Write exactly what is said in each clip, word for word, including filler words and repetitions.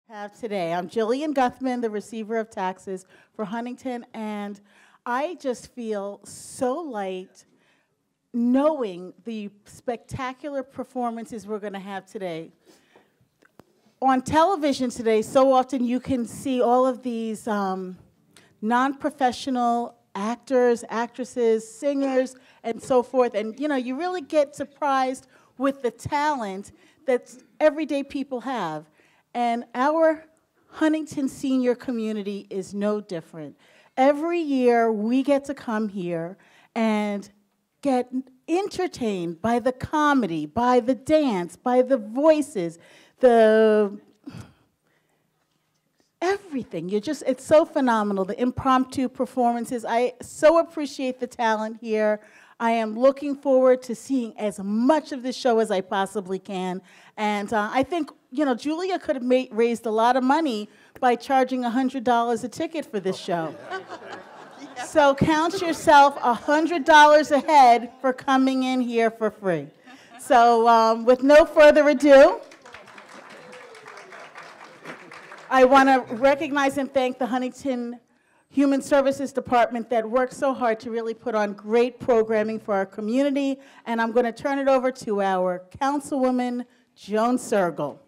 Have today. I'm Jillian Guthman, the receiver of taxes for Huntington, and I just feel so light knowing the spectacular performances we're going to have today. On television today, so often you can see all of these um, non-professional actors, actresses, singers, and so forth, and you know, you really get surprised with the talent that everyday people have. And our Huntington senior community is no different. Every year we get to come here and get entertained by the comedy, by the dance, by the voices, the everything. You're just, it's so phenomenal, the impromptu performances. I so appreciate the talent here. I am looking forward to seeing as much of this show as I possibly can. And uh, I think, you know, Julia could have made, raised a lot of money by charging one hundred dollars a ticket for this show. So count yourself one hundred dollars a head for coming in here for free. So um, with no further ado, I want to recognize and thank the Huntington Human Services Department that works so hard to really put on great programming for our community. And I'm going to turn it over to our Councilwoman, Joan Sergel.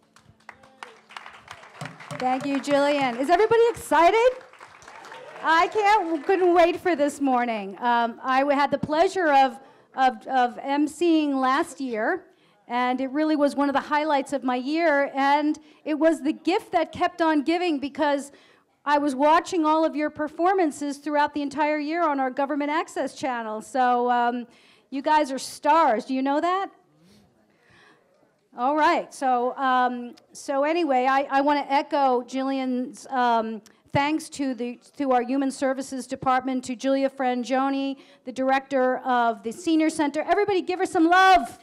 Thank you, Jillian. Is everybody excited? I can't, couldn't wait for this morning. Um, I had the pleasure of, of, of emceeing last year, and it really was one of the highlights of my year. And it was the gift that kept on giving, because I was watching all of your performances throughout the entire year on our government access channel. So um, you guys are stars. Do you know that? All right. So, um, so anyway, I, I want to echo Jillian's um, thanks to the to our Human Services Department, to Julia Frangioni, the director of the Senior Center. Everybody, give her some love.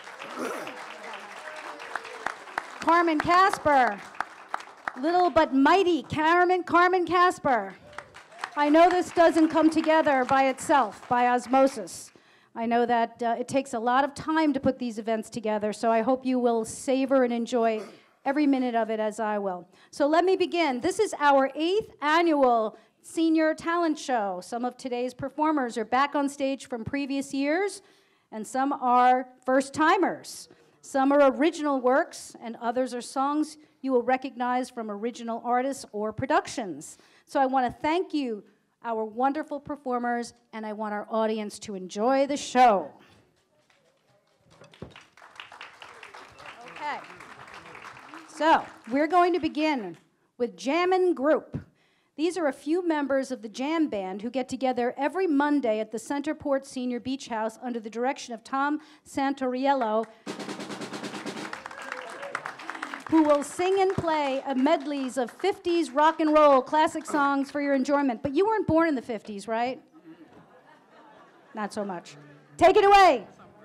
Carmen Casper. Little but mighty Carmen, Carmen Casper. I know this doesn't come together by itself, by osmosis. I know that uh, it takes a lot of time to put these events together, so I hope you will savor and enjoy every minute of it as I will. So let me begin. This is our eighth annual Senior Talent Show. Some of today's performers are back on stage from previous years, and some are first-timers. Some are original works, and others are songs you will recognize from original artists or productions. So I want to thank you, our wonderful performers, and I want our audience to enjoy the show. Okay. So we're going to begin with Jammin' Group. These are a few members of the Jam Band who get together every Monday at the Centerport Senior Beach House under the direction of Tom Santoriello, who will sing and play a medleys of fifties rock and roll classic songs for your enjoyment. But you weren't born in the fifties, right? Not so much. Take it away.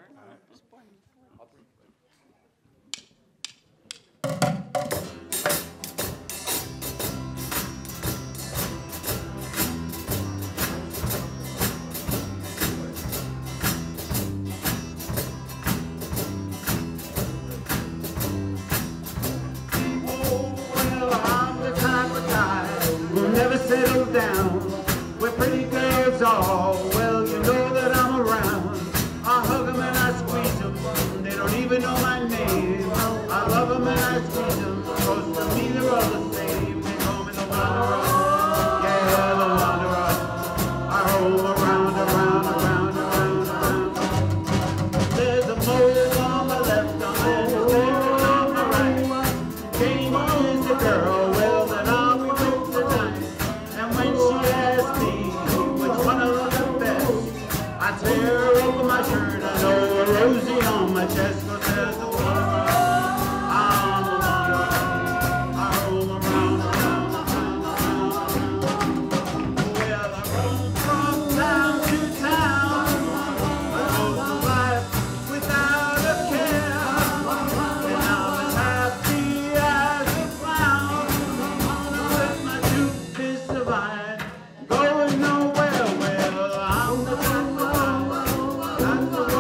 Settle down where pretty girls are. Well, you know that I'm around. I hug them and I squeeze them. They don't even know my name. I love them and I squeeze them. Cause to me they're all the same. They call me the wanderer. Yeah, the wanderer. I roam around, around, around, around, around. There's a mole on my left, and there's a lemon on my right. Jane is the girl. Well, then I'll be with the night. When she asked me which one of the best, I tear over my shirt and know a rosy on my chest. Cause there's the wanderer, I'm the wanderer. I roam around, around, around, around. Well, I roam from town to town. I go through life without a care. And I'm as happy as a clown with my toothpaste divine, going nowhere. Well, I'm the wanderer, I'm the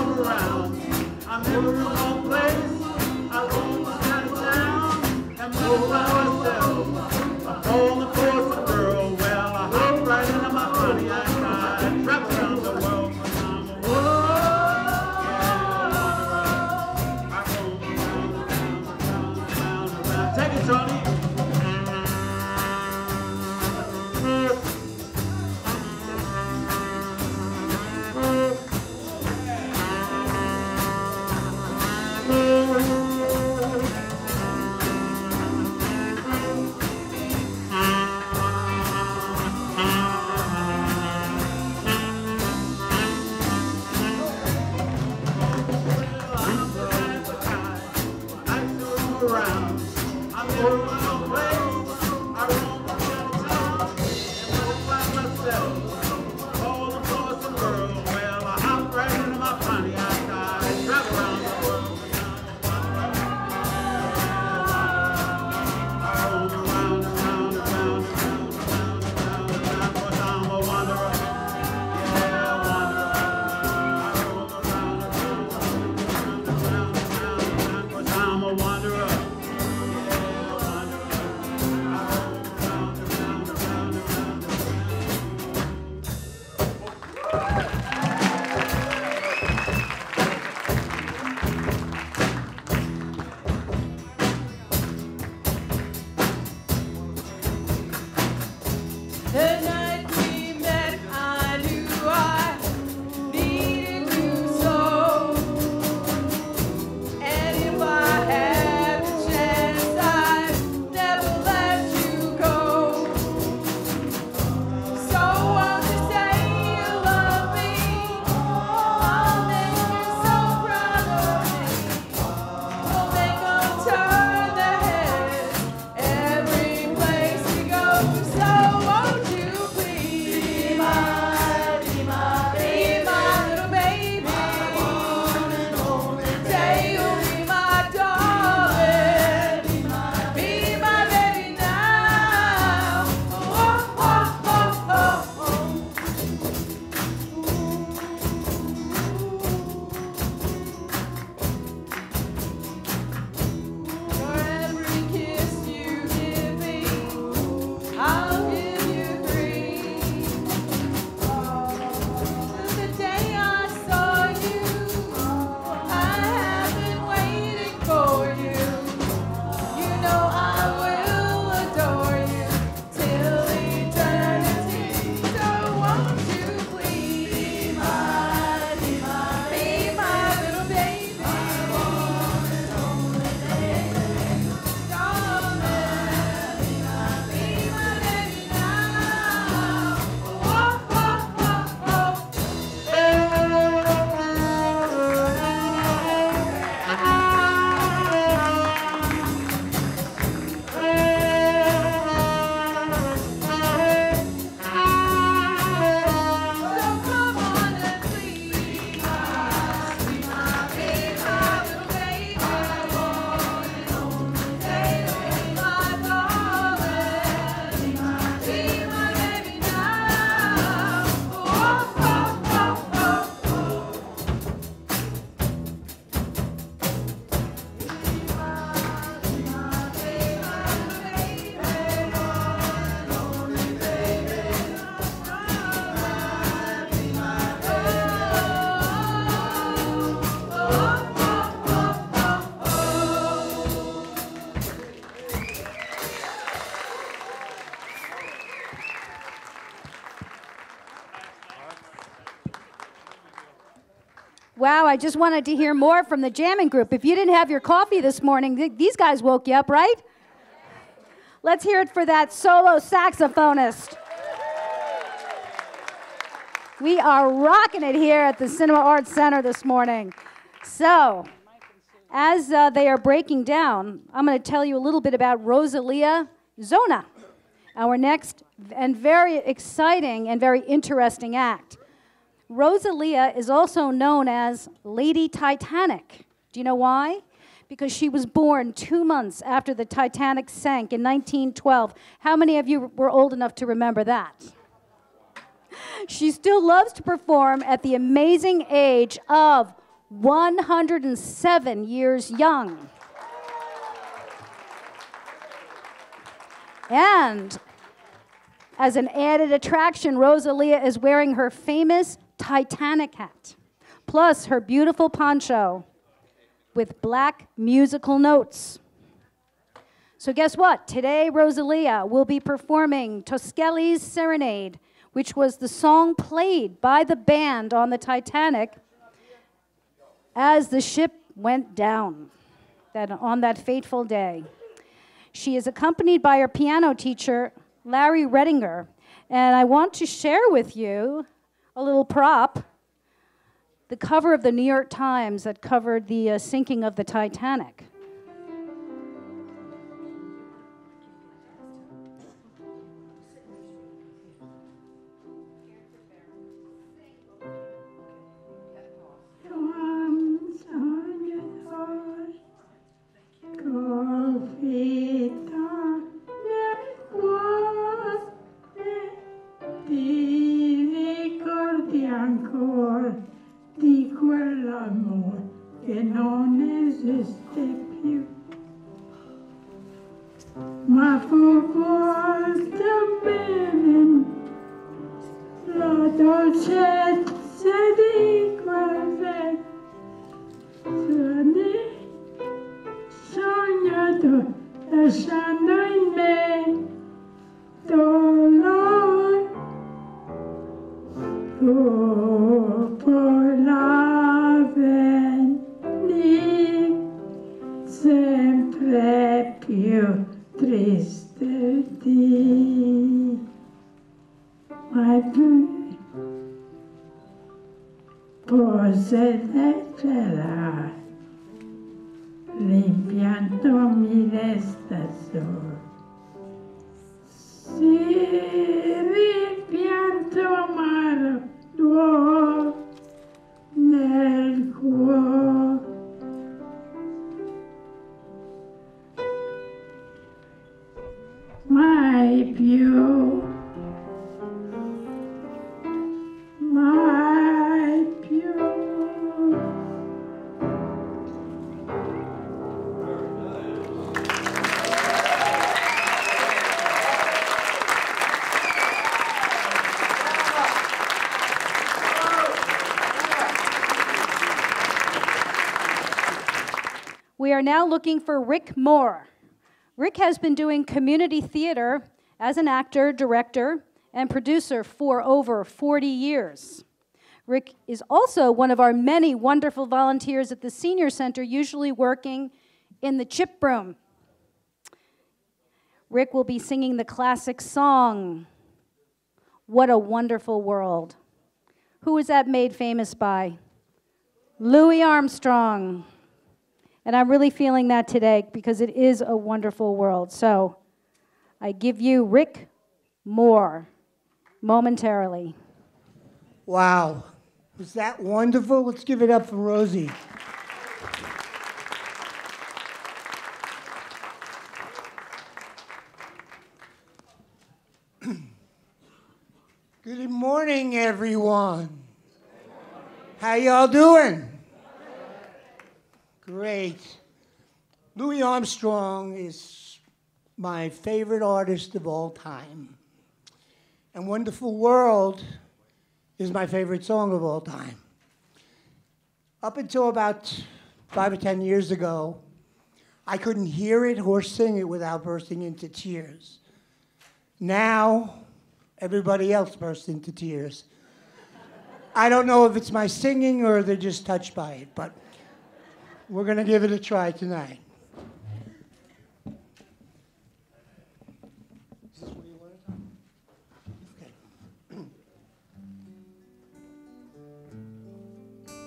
Wow, I just wanted to hear more from the jamming group. If you didn't have your coffee this morning, th- these guys woke you up, right? Let's hear it for that solo saxophonist. We are rocking it here at the Cinema Arts Center this morning. So, as uh, they are breaking down, I'm going to tell you a little bit about Rosalia Zona, our next and very exciting and very interesting act. Rosalia is also known as Lady Titanic. Do you know why? Because she was born two months after the Titanic sank in nineteen twelve. How many of you were old enough to remember that? She still loves to perform at the amazing age of one hundred seven years young. And as an added attraction, Rosalia is wearing her famous Titanic hat, plus her beautiful poncho with black musical notes. So guess what? Today, Rosalia will be performing Toscelli's Serenade, which was the song played by the band on the Titanic as the ship went down that, on that fateful day. She is accompanied by her piano teacher, Larry Redinger, and I want to share with you a little prop, the cover of the New York Times that covered the uh, sinking of the Titanic. Di quell'amore che non esiste più, ma fu porta bene la dolcezza di quel vecchio sognato, lasciando in me dolore. Dopo l'avvenire sempre più triste di mai più possederà, l'impianto mi resta solo. Sì, rimpianto amaro tuo nel cuore. Mai più, mai più. We are now looking for Rick Moore. Rick has been doing community theater as an actor, director, and producer for over forty years. Rick is also one of our many wonderful volunteers at the Senior Center, usually working in the chip room. Rick will be singing the classic song, What a Wonderful World. Who was that made famous by? Louis Armstrong. And I'm really feeling that today because it is a wonderful world. So I give you Rick Moore momentarily. Wow. Was that wonderful? Let's give it up for Rosie. Good morning, everyone. How y'all doing? Great. Louis Armstrong is my favorite artist of all time. And Wonderful World is my favorite song of all time. Up until about five or ten years ago, I couldn't hear it or sing it without bursting into tears. Now, everybody else bursts into tears. I don't know if it's my singing or they're just touched by it, but we're going to give it a try tonight. Is this what you want to talk? Okay.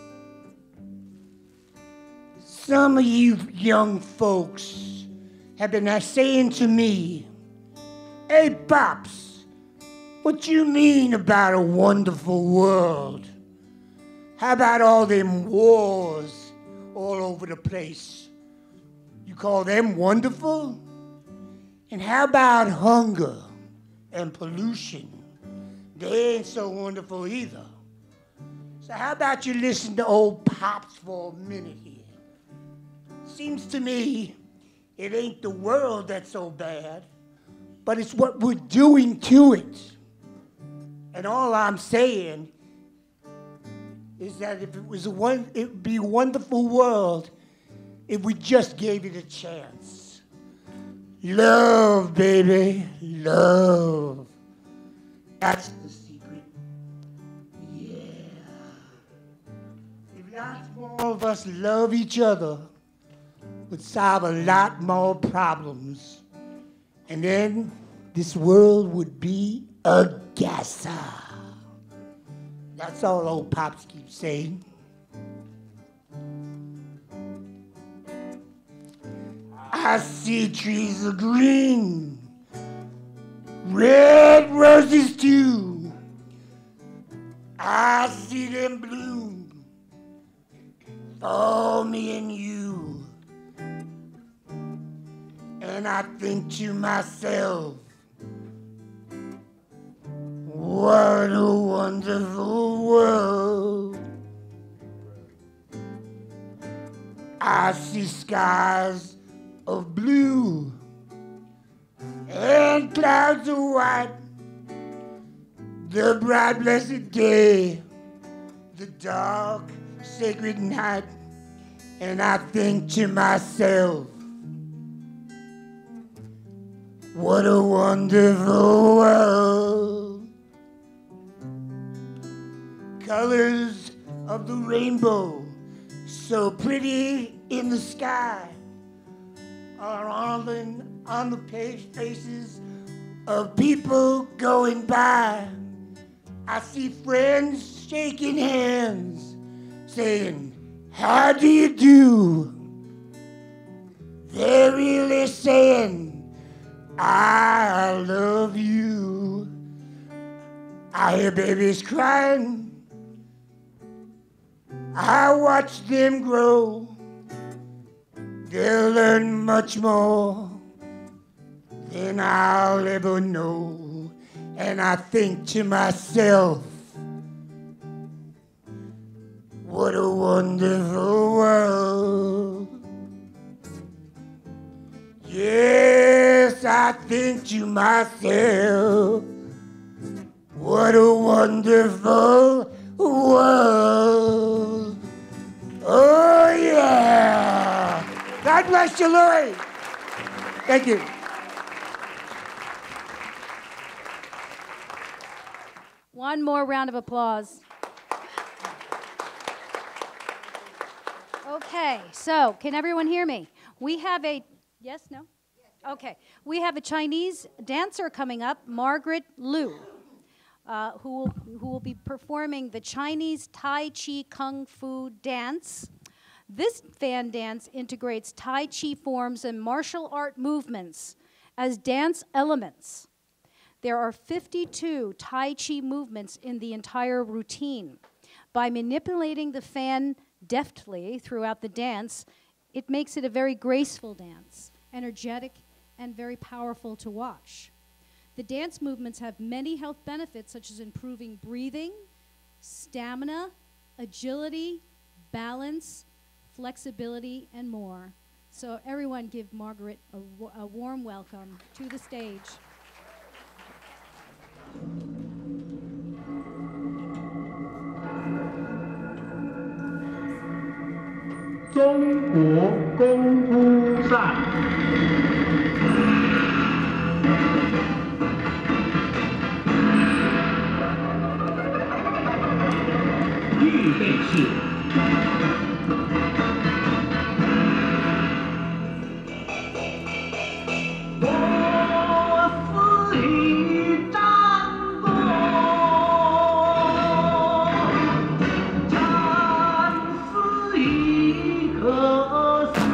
Some of you young folks have been saying to me, "Hey, Pops, what you mean about a wonderful world? How about all them wars all over the place? You call them wonderful? And how about hunger and pollution? They ain't so wonderful either. So how about you listen to old Pops for a minute here? Seems to me it ain't the world that's so bad, but it's what we're doing to it. And all I'm saying is that if it was a one, it would be a wonderful world if we just gave it a chance. Love, baby, love. That's the secret. Yeah. If lots more of us love each other, would solve a lot more problems. And then this world would be a gasser. That's all old Pops keeps saying. I see trees of green, red roses too. I see them bloom for me and you. And I think to myself, what a wonderful world. I see skies of blue and clouds of white, the bright blessed day, the dark sacred night, and I think to myself, what a wonderful world. Colors of the rainbow, so pretty in the sky, are on the, on the page faces of people going by. I see friends shaking hands, saying, how do you do? They're really saying, I love you. I hear babies crying. I watch them grow. They'll learn much more than I'll ever know. And I think to myself, what a wonderful world. Yes, I think to myself, what a wonderful world. Oh, yeah. God bless you, Louis. Thank you. One more round of applause. Okay, so can everyone hear me? We have a, yes, no? Okay, we have a Chinese dancer coming up, Margaret Liu, uh, who, will, who will be performing the Chinese Tai Chi Kung Fu dance. This fan dance integrates Tai Chi forms and martial art movements as dance elements. There are fifty-two Tai Chi movements in the entire routine. By manipulating the fan deftly throughout the dance, it makes it a very graceful dance, energetic, and very powerful to watch. The dance movements have many health benefits, such as improving breathing, stamina, agility, balance, flexibility, and more. So everyone give Margaret a, a warm welcome to the stage. 中国功夫赛。 预备起。我是一战功，战是一棵松，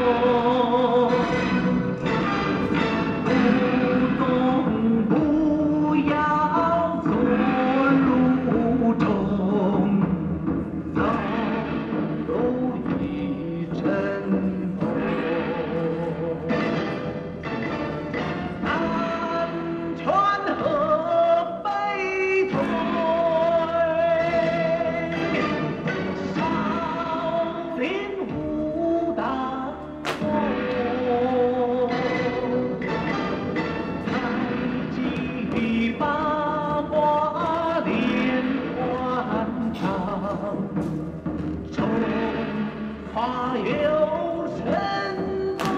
不动不要做路中，早有一阵风。南泉河北退，少林武当风，太极八卦连环掌，中华有神功。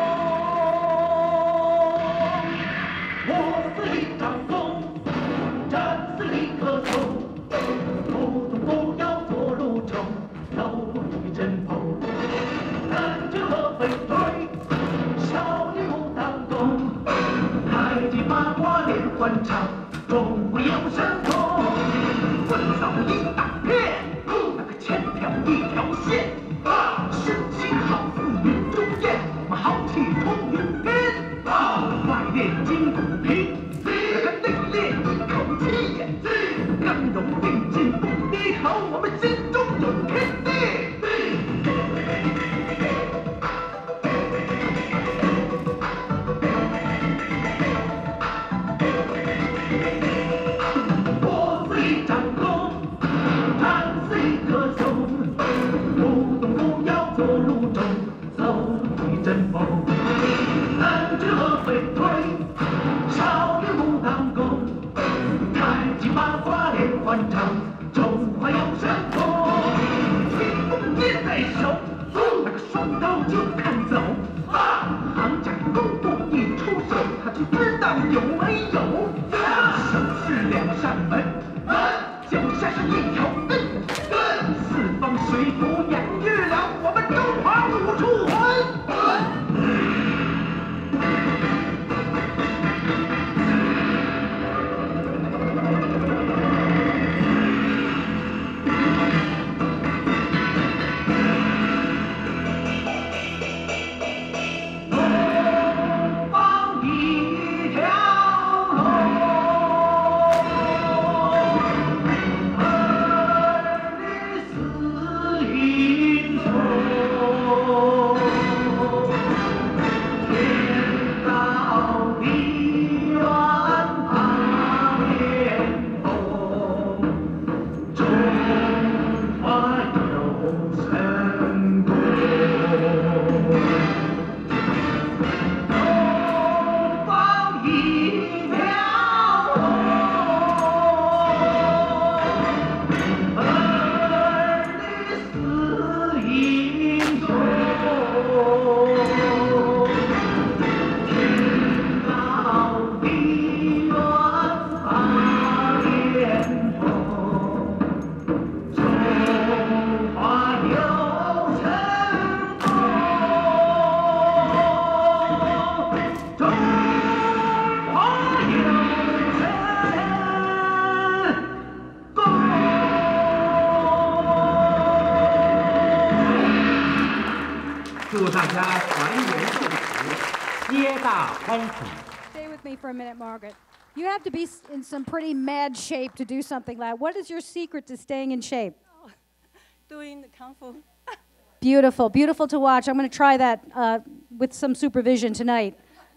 我是一张弓，战是一棵松，不动不要做路中，走一阵风。南拳和北腿，少林武当功，太极八卦连环掌，中国有神功。棍扫一大片，那个千条一条线，身形好似云中雁，豪气冲云边。外练筋骨皮，那个内练一口气眼，刚柔并进不低头，我们心中有天地。我是一张弓，战是一棵松，不动不要做路中，走一阵风。南拳和北腿，少林武当功，太极八卦连环掌，中华有神功。轻功捏在手，那个双刀就看走。行家功夫一出手，他就知道有没有。手是两扇门，脚下是一条根，四方水土养育了我们中华武术魂。东方一条龙，二里四英雄，天高地远八面风，中华有神功。东方一条龙，二里四英雄，天高地远八面风，中华有神功。中华有神功。祝大家团圆幸福，皆大欢喜。 Stay with me for a minute, Margaret. You have to be s- in some pretty mad shape to do something like that. What is your secret to staying in shape? Doing the kung fu. Beautiful, beautiful to watch. I'm going to try that uh, with some supervision tonight.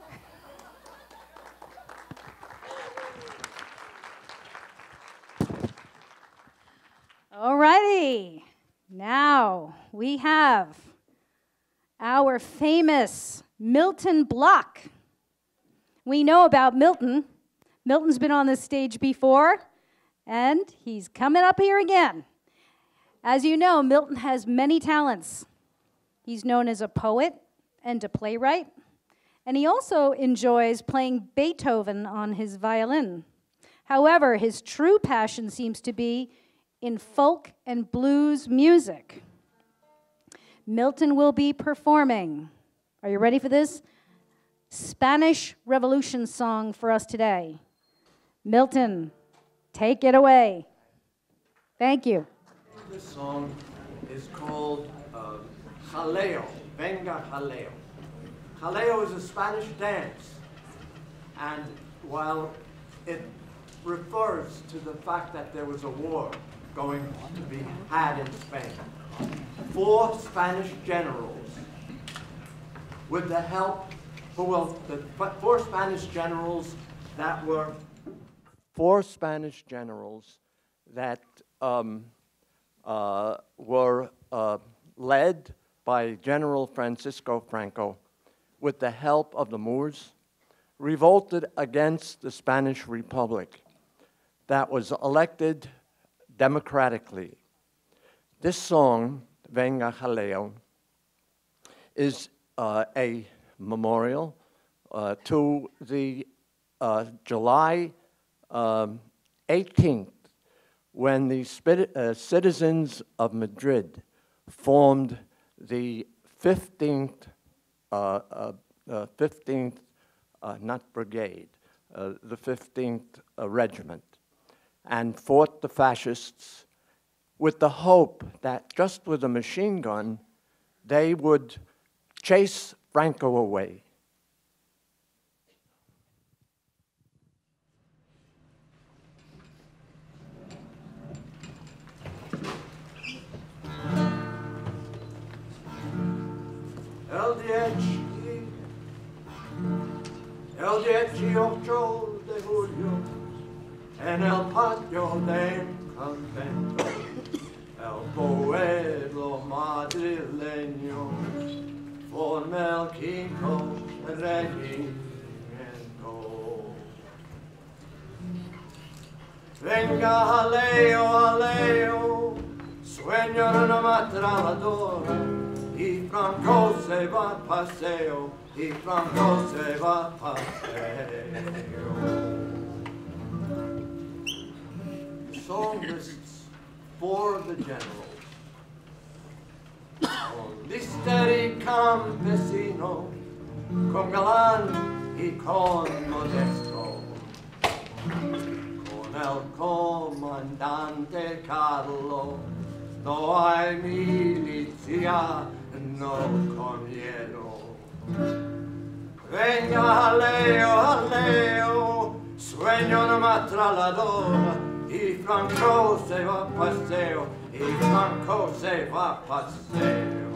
All righty. Now we have our famous Milton Block. We know about Milton. Milton's been on this stage before, and he's coming up here again. As you know, Milton has many talents. He's known as a poet and a playwright, and he also enjoys playing Beethoven on his violin. However, his true passion seems to be in folk and blues music. Milton will be performing, are you ready for this? Spanish Revolution song for us today. Milton, take it away. Thank you. This song is called uh, Jaleo, Venga Jaleo. Jaleo is a Spanish dance, and while it refers to the fact that there was a war going to be had in Spain, four Spanish generals, with the help, well, the four Spanish generals that were, four Spanish generals that um, uh, were uh, led by General Francisco Franco, with the help of the Moors, revolted against the Spanish Republic that was elected democratically. This song, Venga Jaleo, is uh, a memorial uh, to the uh, July um, eighteenth, when the uh, citizens of Madrid formed the fifteenth, uh, uh, uh, fifteenth, uh, not brigade, uh, the fifteenth uh, regiment, and fought the fascists with the hope that just with a machine gun, they would chase Franco away. El dieci, el dieciocho de julio, en el patio del convento, el pueblo madrileño forma el quinto regimiento. Venga, jaleo, jaleo, sueño de una ametralladora, y Franco se va a paseo, y Franco se va a paseo. The song lists four of the generals. Listeri campesino, con galán y con modesto, con el comandante Carlo, no hay milicia, no con miedo. Venga, jaleo, jaleo, sueño de una ametralladora, y Franco se va a paseo, y Franco se va a paseo.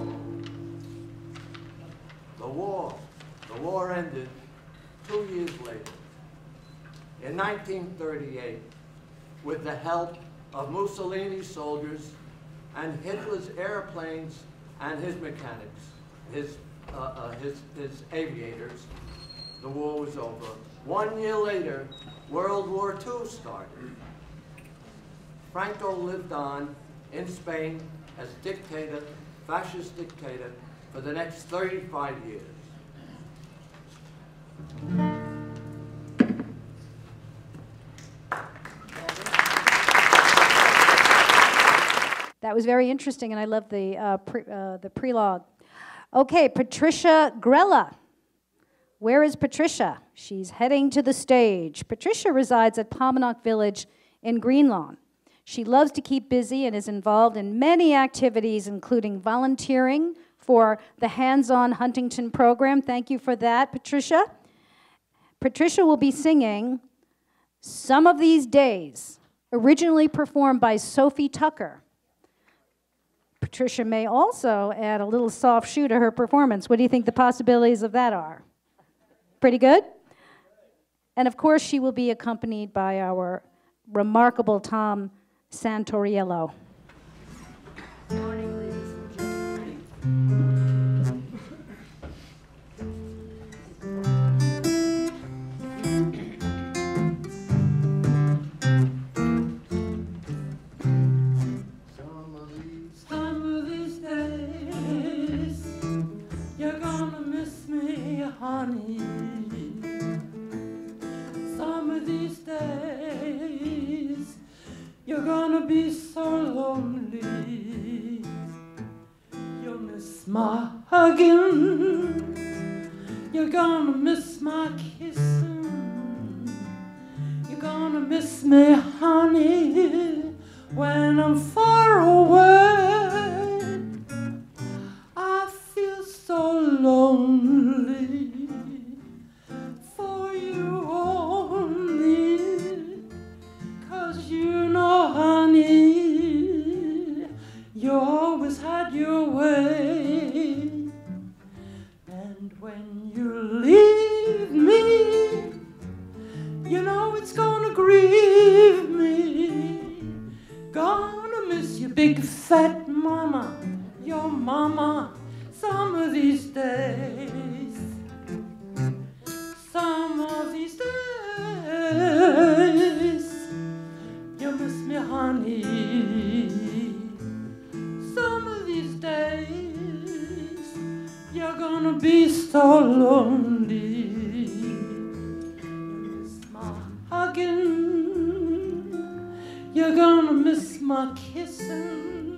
The war, the war ended two years later, in nineteen thirty-eight, with the help of Mussolini's soldiers and Hitler's airplanes and his mechanics, his, uh, uh, his, his aviators. The war was over. One year later, World War Two started. Franco lived on in Spain as dictator, fascist dictator, for the next thirty-five years. That was very interesting, and I love the, uh, pre, uh, the prelogue. Okay, Patricia Grella. Where is Patricia? She's heading to the stage. Patricia resides at Pominock Village in Greenlawn. She loves to keep busy and is involved in many activities, including volunteering for the Hands-On Huntington program. Thank you for that, Patricia. Patricia will be singing Some of These Days, originally performed by Sophie Tucker. Patricia may also add a little soft shoe to her performance. What do you think the possibilities of that are? Pretty good? And of course, she will be accompanied by our remarkable Tom Santoriello. Good morning, ladies and gentlemen. Some of these, some of these days, you're gonna miss me, honey. Some of these days, you're gonna be so my hugging. You're gonna miss my kissing. You're gonna miss me, honey, when I'm far away. I feel so lonely for you only, 'cause you know, honey, you always had your way. And when you leave me, you know it's gonna grieve me. Gonna miss your big fat mama, your mama, some of these days. Some of these days, you miss me, honey. Some of these days, you're gonna be so lonely. You miss my hugging, you're gonna miss my kissing.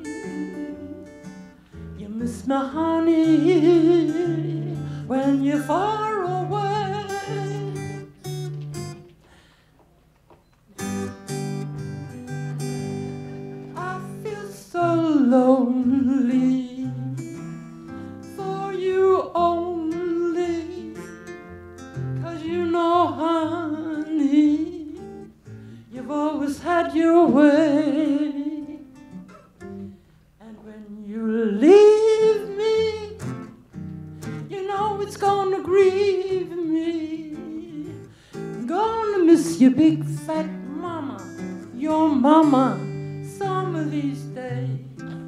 You miss my honey when you're far away. I feel so lonely for you only, 'cause you know, honey, you've always had your way. And when you leave me, you know it's gonna grieve me. I'm gonna miss your big fat mama, your mama, some of these days.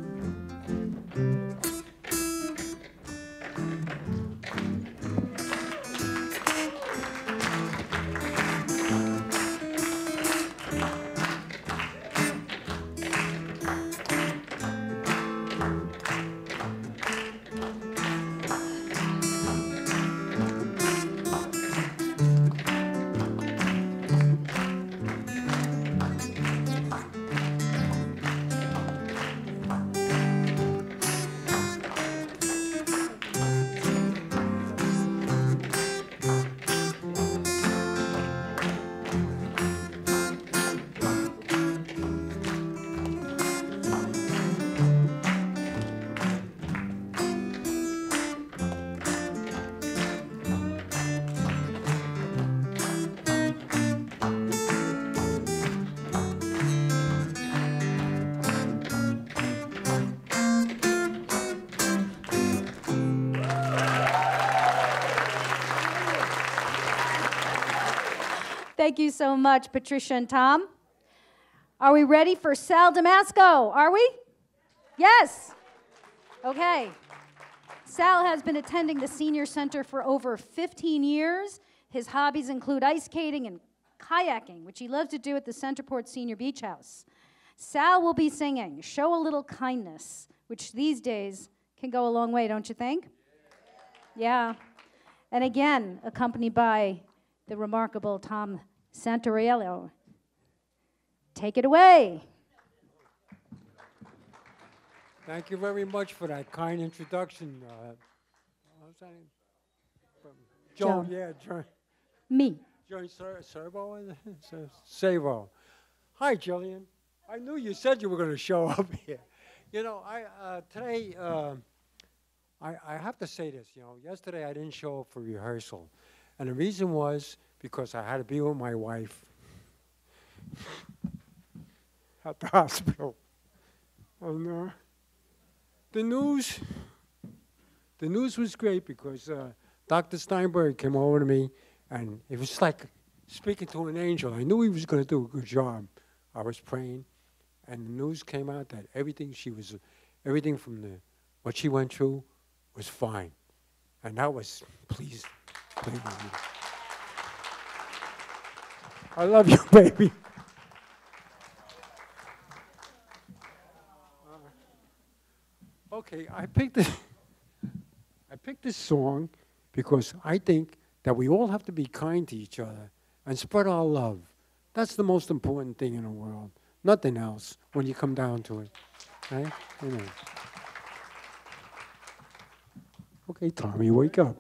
Thank you so much, Patricia and Tom. Are we ready for Sal Damasco? Are we? Yes. Okay. Sal has been attending the Senior Center for over fifteen years. His hobbies include ice skating and kayaking, which he loves to do at the Centerport Senior Beach House. Sal will be singing Show a Little Kindness, which these days can go a long way, don't you think? Yeah. And again, accompanied by the remarkable Tom Santoriello. Take it away. Thank you very much for that kind introduction. Uh, what was that name? From Joe, Joe. yeah, Joe. Me. Joe Ser- Servo? Savo. Hi, Jillian. I knew you said you were going to show up here. You know, I uh, today, uh, I, I have to say this, you know, yesterday I didn't show up for rehearsal. And the reason was because I had to be with my wife at the hospital. And uh, the news, the news was great because uh, Doctor Steinberg came over to me, and it was like speaking to an angel. I knew he was going to do a good job. I was praying, and the news came out that everything she was, everything from the what she went through was fine, and that was please, please. I love you, baby. Uh, okay, I picked this. I picked this song because I think that we all have to be kind to each other and spread our love. That's the most important thing in the world. Nothing else when you come down to it. Right? You know. Okay, Tommy, wake up.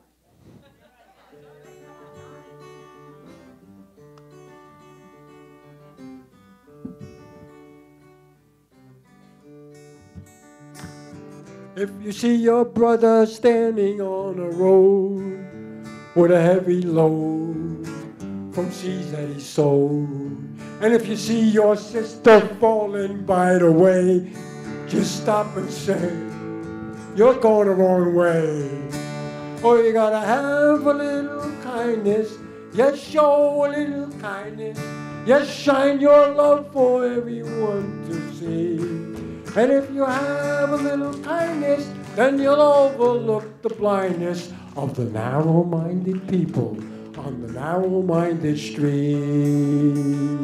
If you see your brother standing on a road with a heavy load from seeds that he sowed, and if you see your sister falling by the way, just stop and say, you're going the wrong way. Oh, you gotta have a little kindness, yes, show a little kindness, yes, shine your love for everyone to see. And if you have a little kindness, then you'll overlook the blindness of the narrow-minded people on the narrow-minded street.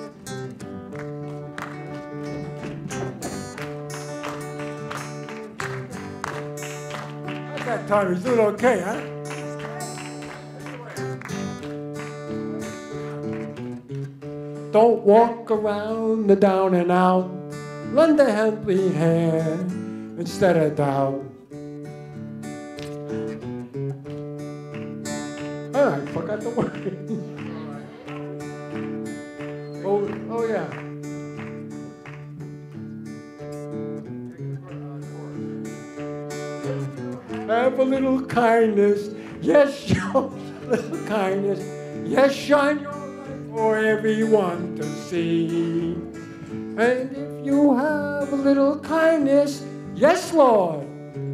How's that, Tommy? He's doing okay, huh? Don't walk around the down and out. Lend a helping hand instead of doubt. Oh, I forgot the word. oh, oh yeah. Have a little kindness. Yes, show a little kindness. Yes, shine your light for everyone to see. And if you have a little kindness, yes, Lord,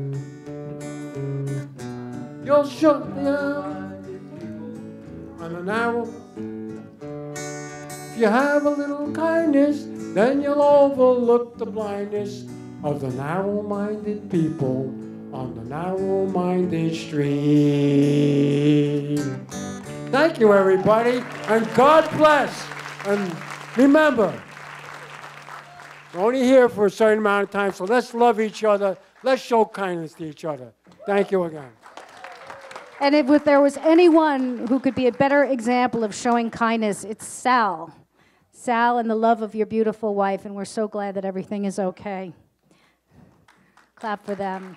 you'll shut down on a narrow. If you have a little kindness, then you'll overlook the blindness of the narrow-minded people on the narrow-minded street. Thank you, everybody, and God bless. And remember, we're only here for a certain amount of time, so let's love each other. Let's show kindness to each other. Thank you again. And if there was anyone who could be a better example of showing kindness, it's Sal. Sal and the love of your beautiful wife, and we're so glad that everything is okay. Clap for them.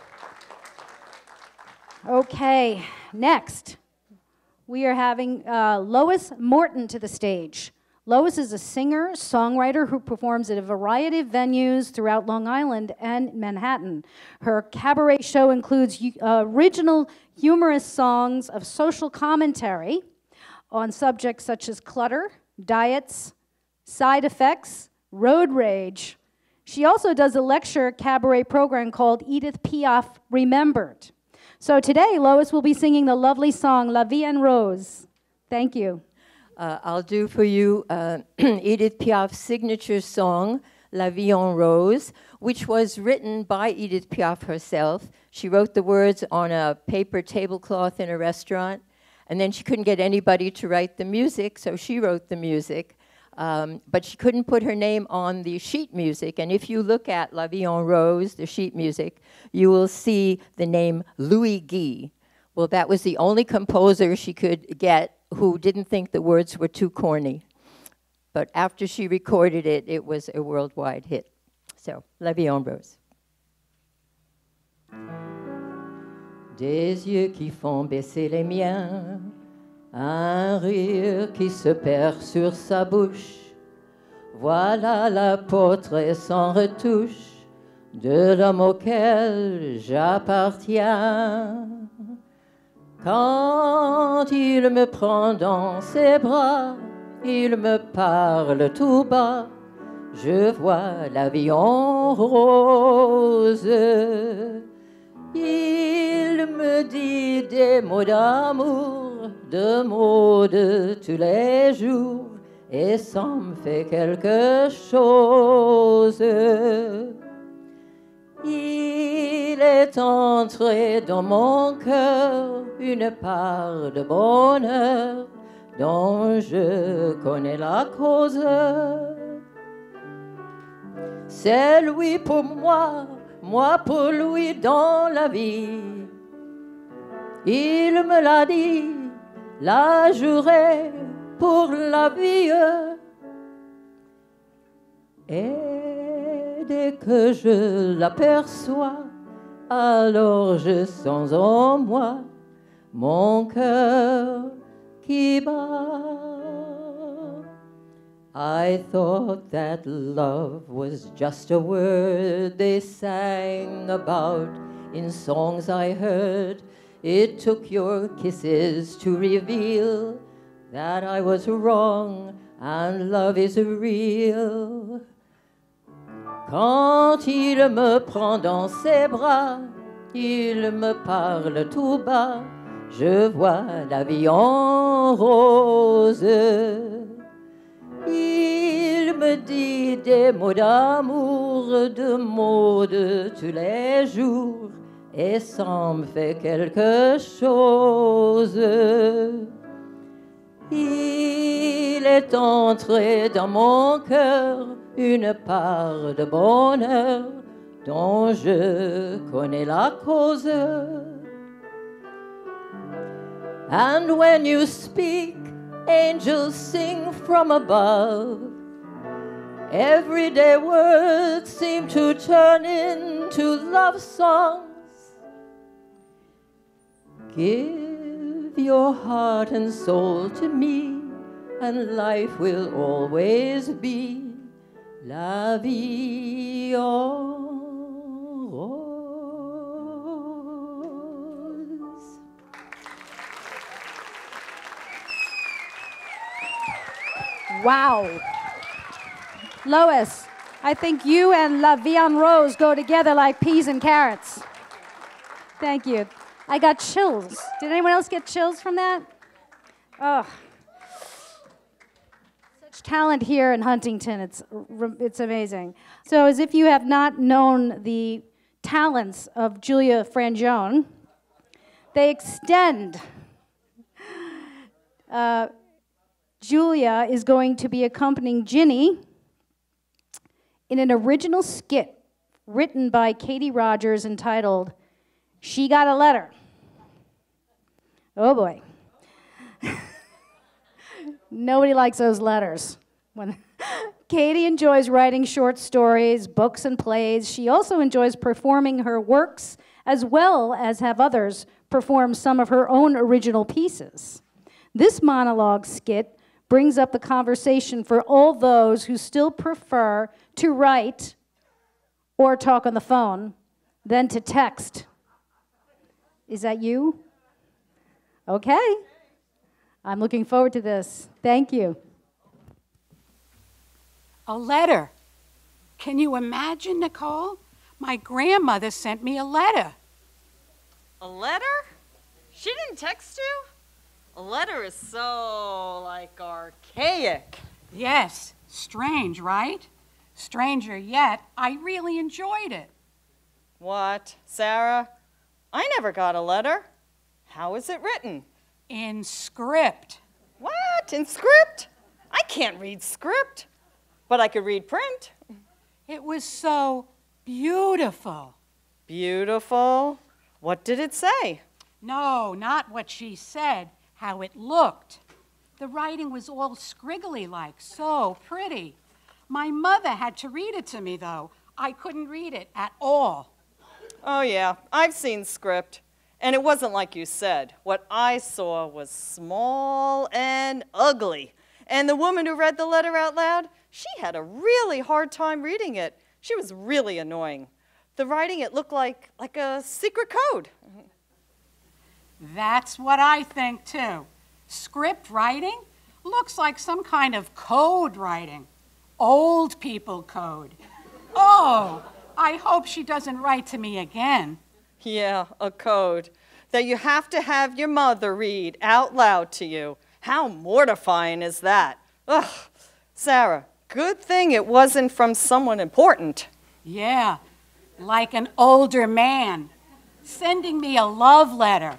Okay, next, we are having uh, Lois Morton to the stage. Lois is a singer, songwriter who performs at a variety of venues throughout Long Island and Manhattan. Her cabaret show includes uh, original humorous songs of social commentary on subjects such as clutter, diets, side effects, road rage. She also does a lecture cabaret program called Edith Piaf Remembered. So today, Lois will be singing the lovely song La Vie en Rose. Thank you. Uh, I'll do for you uh, Edith Piaf's signature song, La Vie en Rose, which was written by Edith Piaf herself. She wrote the words on a paper tablecloth in a restaurant, and then she couldn't get anybody to write the music, so she wrote the music. Um, but she couldn't put her name on the sheet music, and if you look at La Vie en Rose, the sheet music, you will see the name Louis Guy. Well, that was the only composer she could get who didn't think the words were too corny. But after she recorded it, it was a worldwide hit. So, La Vie en Rose. Des yeux qui font baisser les miens, un rire qui se perd sur sa bouche. Voilà la portrait sans retouche de l'homme auquel j'appartiens. Quand il me prend dans ses bras, il me parle tout bas, je vois la vie en rose. Il me dit des mots d'amour, de mots de tous les jours, et ça me fait quelque chose. Il est entré dans mon cœur une part de bonheur dont je connais la cause. C'est lui pour moi, moi pour lui dans la vie. Il me l'a dit, l'a juré pour la vie. Et dès que je l'aperçois, alors je sens en moi mon cœur qui bat. I thought that love was just a word they sang about in songs I heard. It took your kisses to reveal that I was wrong and love is real. Quand il me prend dans ses bras, il me parle tout bas, je vois la vie en rose. Il me dit des mots d'amour, de mots de tous les jours, et ça me fait quelque chose. Il est entré dans mon cœur une part de bonheur dont je connais la cause. And when you speak, angels sing from above. Everyday words seem to turn into love songs. Give your heart and soul to me, and life will always be la vie en rose. Wow. Lois, I think you and La Vie en Rose go together like peas and carrots. Thank you. I got chills. Did anyone else get chills from that? Oh. Such talent here in Huntington. It's, it's amazing. So as if you have not known the talents of Julia Frangione, they extend. Uh, Julia is going to be accompanying Ginny in an original skit written by Katie Rogers entitled, She Got a Letter. Oh boy. Nobody likes those letters. When Katie enjoys writing short stories, books, and plays. She also enjoys performing her works as well as have others perform some of her own original pieces. This monologue skit brings up the conversation for all those who still prefer to write or talk on the phone than to text. Is that you? Okay. I'm looking forward to this. Thank you. A letter. Can you imagine, Nicole? My grandmother sent me a letter. A letter? She didn't text you? A letter is so, like, archaic. Yes, strange, right? Stranger yet, I really enjoyed it. What, Sarah? I never got a letter. How is it written? In script. What, in script? I can't read script, but I could read print. It was so beautiful. Beautiful? What did it say? No, not what she said. How it looked. The writing was all scriggly-like, so pretty. My mother had to read it to me, though. I couldn't read it at all. Oh, yeah, I've seen script, and it wasn't like you said. What I saw was small and ugly. And the woman who read the letter out loud, she had a really hard time reading it. She was really annoying. The writing, it looked like, like a secret code. That's what I think, too. Script writing looks like some kind of code writing. Old people code. Oh, I hope she doesn't write to me again. Yeah, a code that you have to have your mother read out loud to you. How mortifying is that? Ugh, Sarah, good thing it wasn't from someone important. Yeah, like an older man sending me a love letter.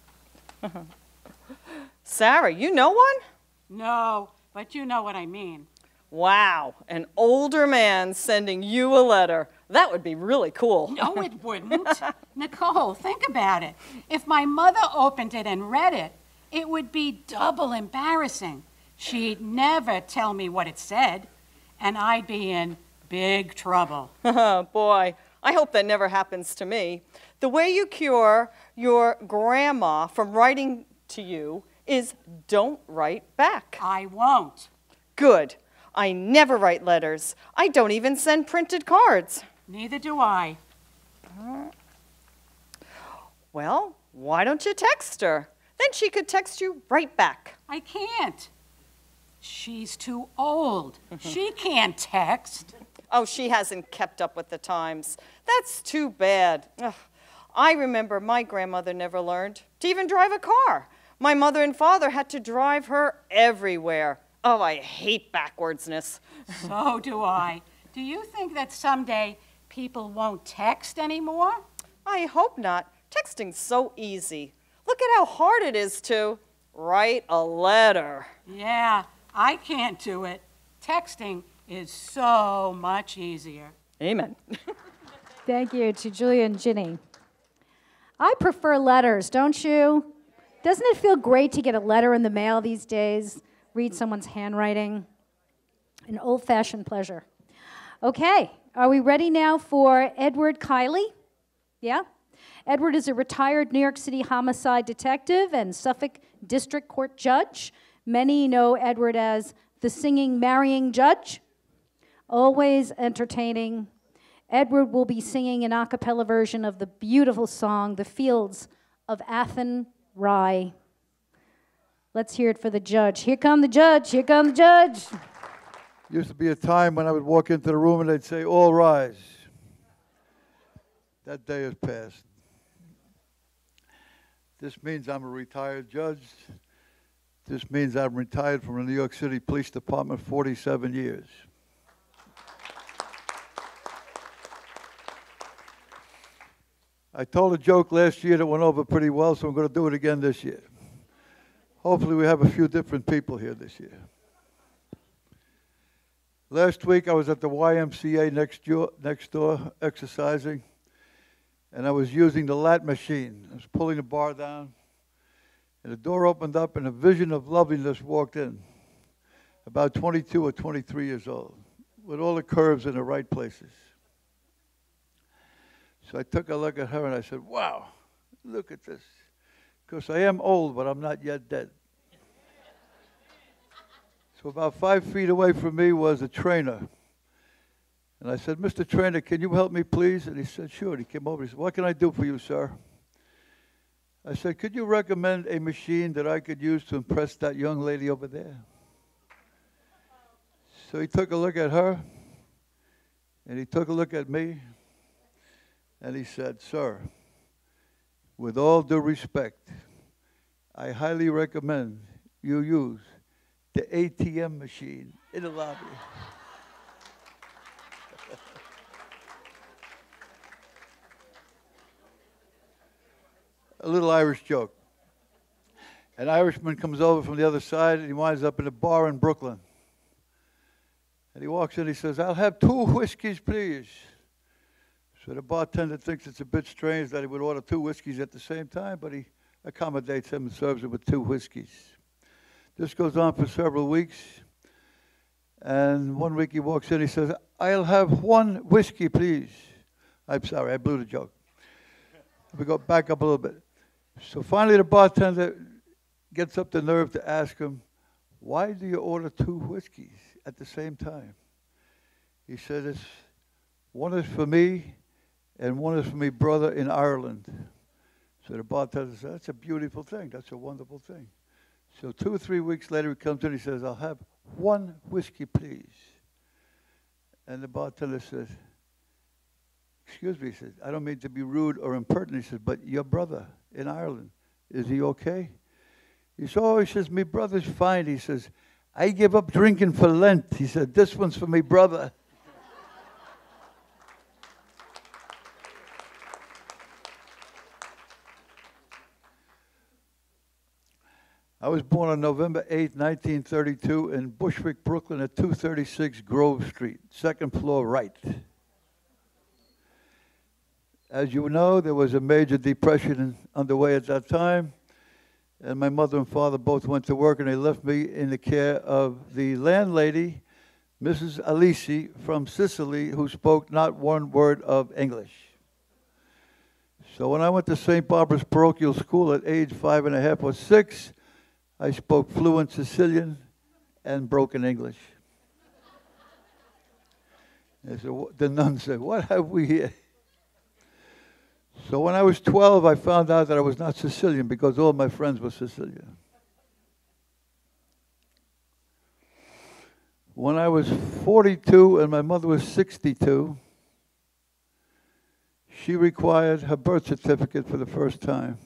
Sarah, you know one? No, but you know what I mean. Wow, an older man sending you a letter. That would be really cool. No, it wouldn't. Nicole, think about it. If my mother opened it and read it, it would be double embarrassing. She'd never tell me what it said, and I'd be in big trouble. Boy, I hope that never happens to me. The way you cure your grandma from writing to you is don't write back. I won't. Good. I never write letters. I don't even send printed cards. Neither do I. Well, why don't you text her? Then she could text you right back. I can't. She's too old. She can't text. Oh, she hasn't kept up with the times. That's too bad. Ugh. I remember my grandmother never learned to even drive a car. My mother and father had to drive her everywhere. Oh, I hate backwardsness. So do I. Do you think that someday people won't text anymore? I hope not. Texting's so easy. Look at how hard it is to write a letter. Yeah, I can't do it. Texting is so much easier. Amen. Thank you to Julia and Ginny. I prefer letters, don't you? Doesn't it feel great to get a letter in the mail these days? Read someone's handwriting? An old-fashioned pleasure. Okay, are we ready now for Edward Kiley? Yeah? Edward is a retired New York City homicide detective and Suffolk District Court judge. Many know Edward as the singing, marrying judge. Always entertaining. Edward will be singing an a cappella version of the beautiful song, The Fields of Athen Rye. Let's hear it for the judge. Here come the judge, here come the judge. Used to be a time when I would walk into the room and they'd say, all rise. That day has passed. This means I'm a retired judge. This means I'm retired from the New York City Police Department forty-seven years. I told a joke last year that went over pretty well, so I'm going to do it again this year. Hopefully we have a few different people here this year. Last week I was at the Y M C A next door, next door exercising, and I was using the lat machine. I was pulling the bar down, and the door opened up, and a vision of loveliness walked in, about twenty-two or twenty-three years old, with all the curves in the right places. So I took a look at her, and I said, wow, look at this. Because I am old, but I'm not yet dead. So about five feet away from me was a trainer. And I said, Mister Trainer, can you help me, please? And he said, sure. And he came over. He said, what can I do for you, sir? I said, could you recommend a machine that I could use to impress that young lady over there? So he took a look at her, and he took a look at me, and he said, sir, with all due respect, I highly recommend you use the A T M machine in the lobby. A little Irish joke. An Irishman comes over from the other side, and he winds up in a bar in Brooklyn. And he walks in, he says, I'll have two whiskeys, please. So the bartender thinks it's a bit strange that he would order two whiskeys at the same time, but he accommodates him and serves him with two whiskeys. This goes on for several weeks. And one week he walks in, he says, I'll have one whiskey, please. I'm sorry, I blew the joke. We go back up a little bit. So finally the bartender gets up the nerve to ask him, why do you order two whiskeys at the same time? He said, it's, one is for me and one is for me brother in Ireland. So the bartender said, that's a beautiful thing. That's a wonderful thing. So two or three weeks later he comes in, he says, I'll have one whiskey, please. And the bartender says, excuse me, he says, I don't mean to be rude or impertinent. He says, but your brother in Ireland, is he okay? He says, oh, he says, me brother's fine. He says, I give up drinking for Lent. He said, this one's for me brother. I was born on November eighth, nineteen thirty-two in Bushwick, Brooklyn at two thirty-six Grove Street, second floor right. As you know, there was a major depression underway at that time, and my mother and father both went to work, and they left me in the care of the landlady Missus Alisi from Sicily, who spoke not one word of English. So when I went to Saint Barbara's parochial school at age five and a half or six, I spoke fluent Sicilian and broken English. And so the nun said, "What have we here?" So when I was twelve, I found out that I was not Sicilian because all my friends were Sicilian. When I was forty-two and my mother was sixty-two, she required her birth certificate for the first time.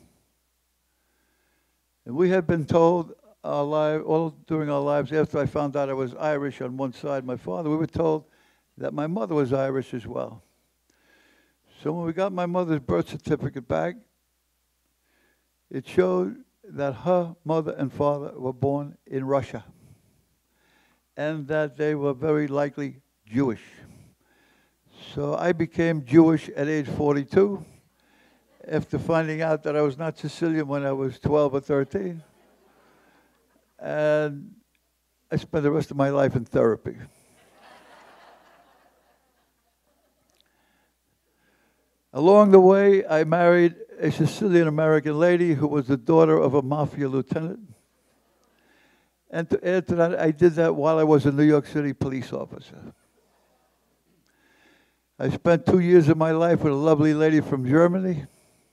And we had been told our life, all during our lives, after I found out I was Irish on one side, my father, we were told that my mother was Irish as well. So when we got my mother's birth certificate back, it showed that her mother and father were born in Russia, and that they were very likely Jewish. So I became Jewish at age forty-two, after finding out that I was not Sicilian when I was twelve or thirteen. And I spent the rest of my life in therapy. Along the way, I married a Sicilian-American lady who was the daughter of a mafia lieutenant. And to add to that, I did that while I was a New York City police officer. I spent two years of my life with a lovely lady from Germany.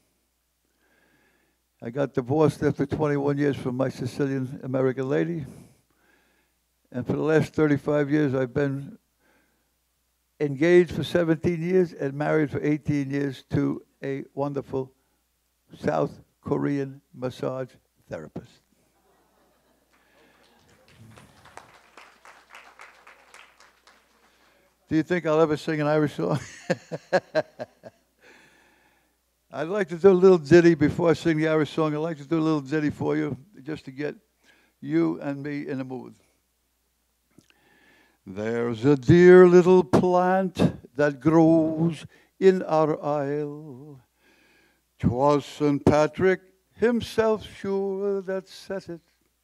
I got divorced after twenty-one years from my Sicilian-American lady. And for the last thirty-five years, I've been engaged for seventeen years and married for eighteen years to a wonderful South Korean massage therapist. Do you think I'll ever sing an Irish song? I'd like to do a little ditty before I sing the Irish song. I'd like to do a little ditty for you, just to get you and me in the mood. There's a dear little plant that grows in our isle. 'Twas Saint Patrick himself sure that set it.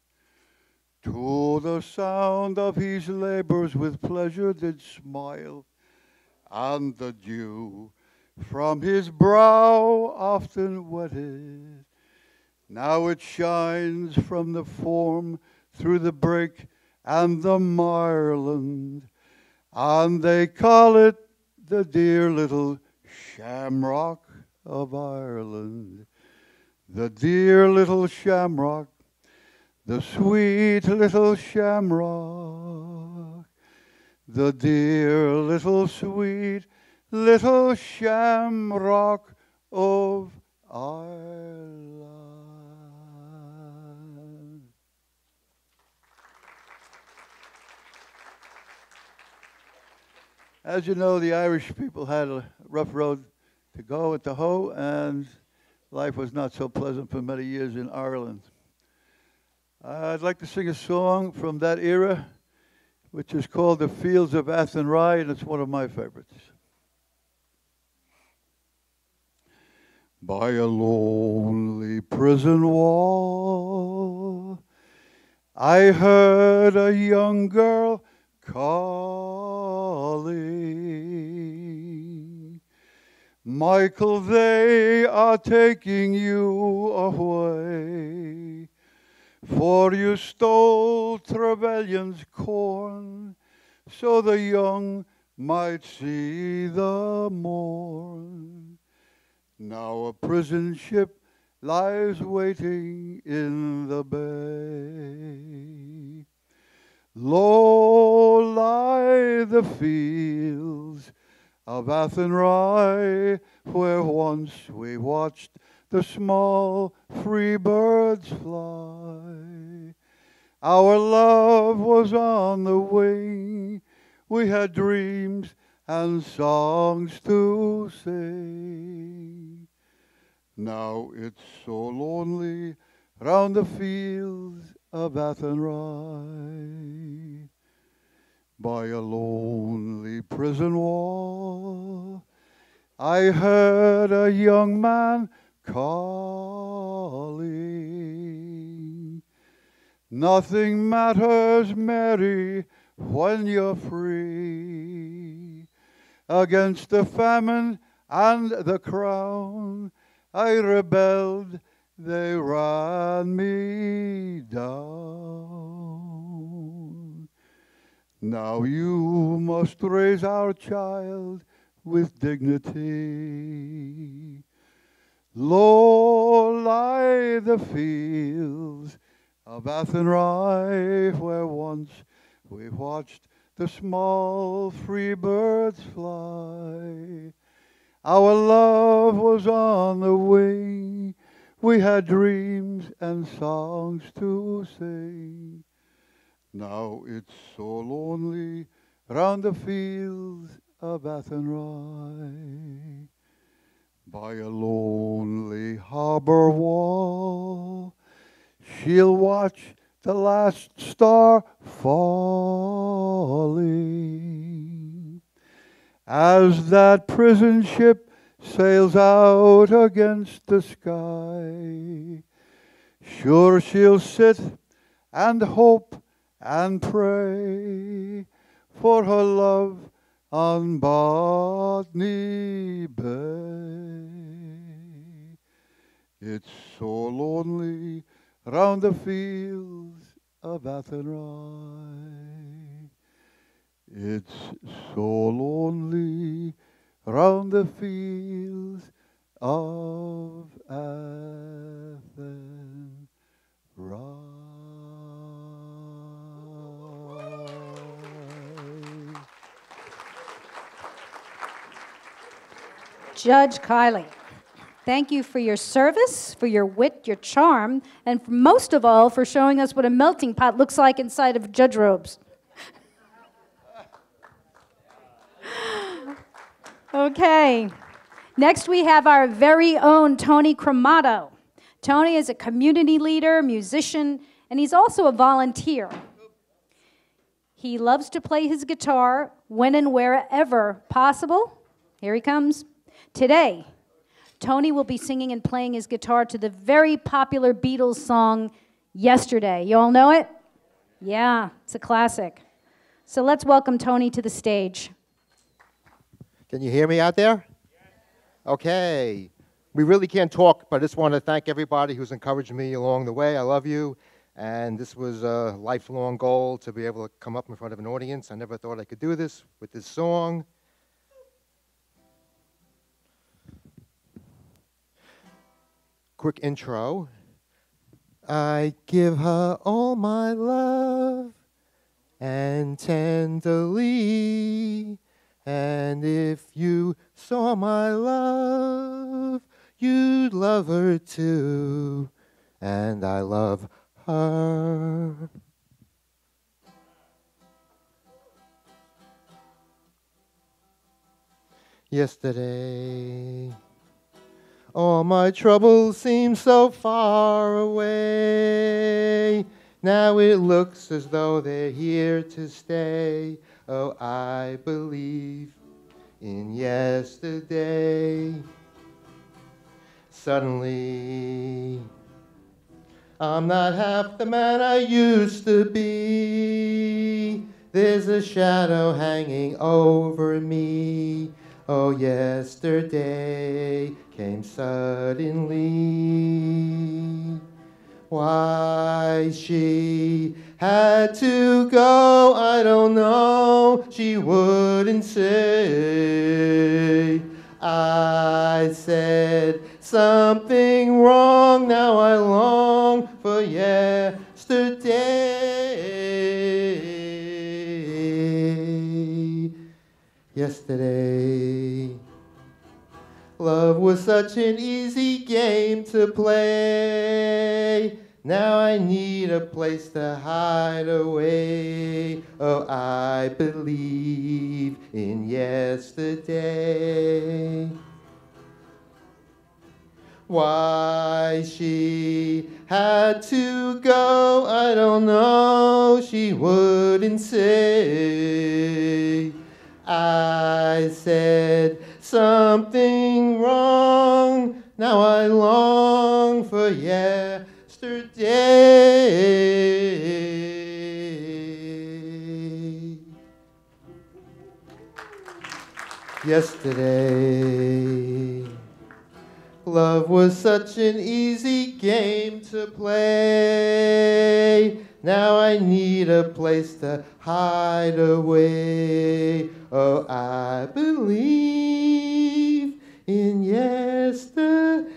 To the sound of his labors with pleasure did smile, and the dew from his brow often wetted. Now it shines from the form through the brake and the mireland, and they call it the dear little shamrock of Ireland. The dear little shamrock, the sweet little shamrock, the dear little sweet little shamrock of Ireland. As you know, the Irish people had a rough road to go and to hoe, and life was not so pleasant for many years in Ireland. I'd like to sing a song from that era, which is called The Fields of Athenry, and it's one of my favorites. By a lonely prison wall, I heard a young girl calling. Michael, they are taking you away, for you stole Trevelyan's corn, so the young might see the morn. Now a prison ship lies waiting in the bay. Low lie the fields of Athenry, where once we watched the small free birds fly. Our love was on the wing, we had dreams and songs to sing. Now it's so lonely round the fields of Athenry. By a lonely prison wall, I heard a young man calling. Nothing matters, Mary, when you're free. Against the famine and the crown, I rebelled, they ran me down. Now you must raise our child with dignity. Low lie the fields of Athenry, where once we watched the small free birds fly. Our love was on the wing, we had dreams and songs to sing. Now it's so lonely round the fields of Athenry. By a lonely harbor wall, she'll watch the last star falling. As that prison ship sails out against the sky, sure she'll sit and hope and pray for her love on Botany Bay. It's so lonely round the fields of Athenry. It's so lonely round the fields of Athenry. Judge Kiley, thank you for your service, for your wit, your charm, and for most of all, for showing us what a melting pot looks like inside of judge robes. Okay. Next, we have our very own Tony Cremato. Tony is a community leader, musician, and he's also a volunteer. He loves to play his guitar when and wherever possible. Here he comes. Today, Tony will be singing and playing his guitar to the very popular Beatles song, Yesterday. You all know it? Yeah, it's a classic. So let's welcome Tony to the stage. Can you hear me out there? Okay. We really can't talk, but I just want to thank everybody who's encouraged me along the way. I love you. And this was a lifelong goal to be able to come up in front of an audience. I never thought I could do this with this song. Quick intro. I give her all my love and tenderly, and if you saw my love, you'd love her too, and I love her. Yesterday, all my troubles seem so far away. Now it looks as though they're here to stay. Oh, I believe in yesterday. Suddenly, I'm not half the man I used to be. There's a shadow hanging over me. Oh, yesterday came suddenly. Why she had to go, I don't know. She wouldn't say. I said something wrong, now I long for yesterday. Yesterday, love was such an easy game to play. Now I need a place to hide away. Oh, I believe in yesterday. Why she had to go, I don't know. She wouldn't say. I said something wrong, now I long for yesterday. yesterday. Love was such an easy game to play. Now I need a place to hide away. Oh, I believe in yesterday.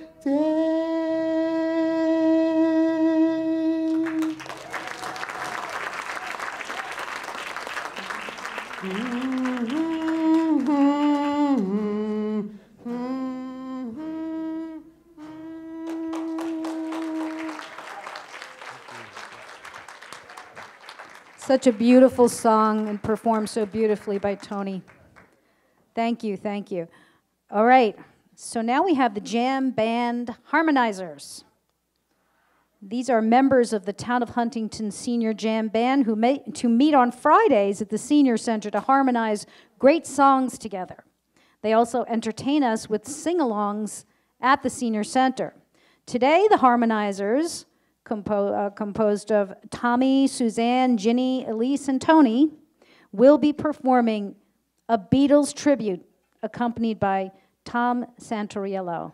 Such a beautiful song and performed so beautifully by Tony. Thank you, thank you. All right, so now we have the Jam Band Harmonizers. These are members of the Town of Huntington Senior Jam Band who may, to meet on Fridays at the Senior Center to harmonize great songs together. They also entertain us with sing-alongs at the Senior Center. Today, the harmonizers, compo uh, composed of Tommy, Suzanne, Ginny, Elise, and Tony, will be performing a Beatles tribute accompanied by Tom Santoriello.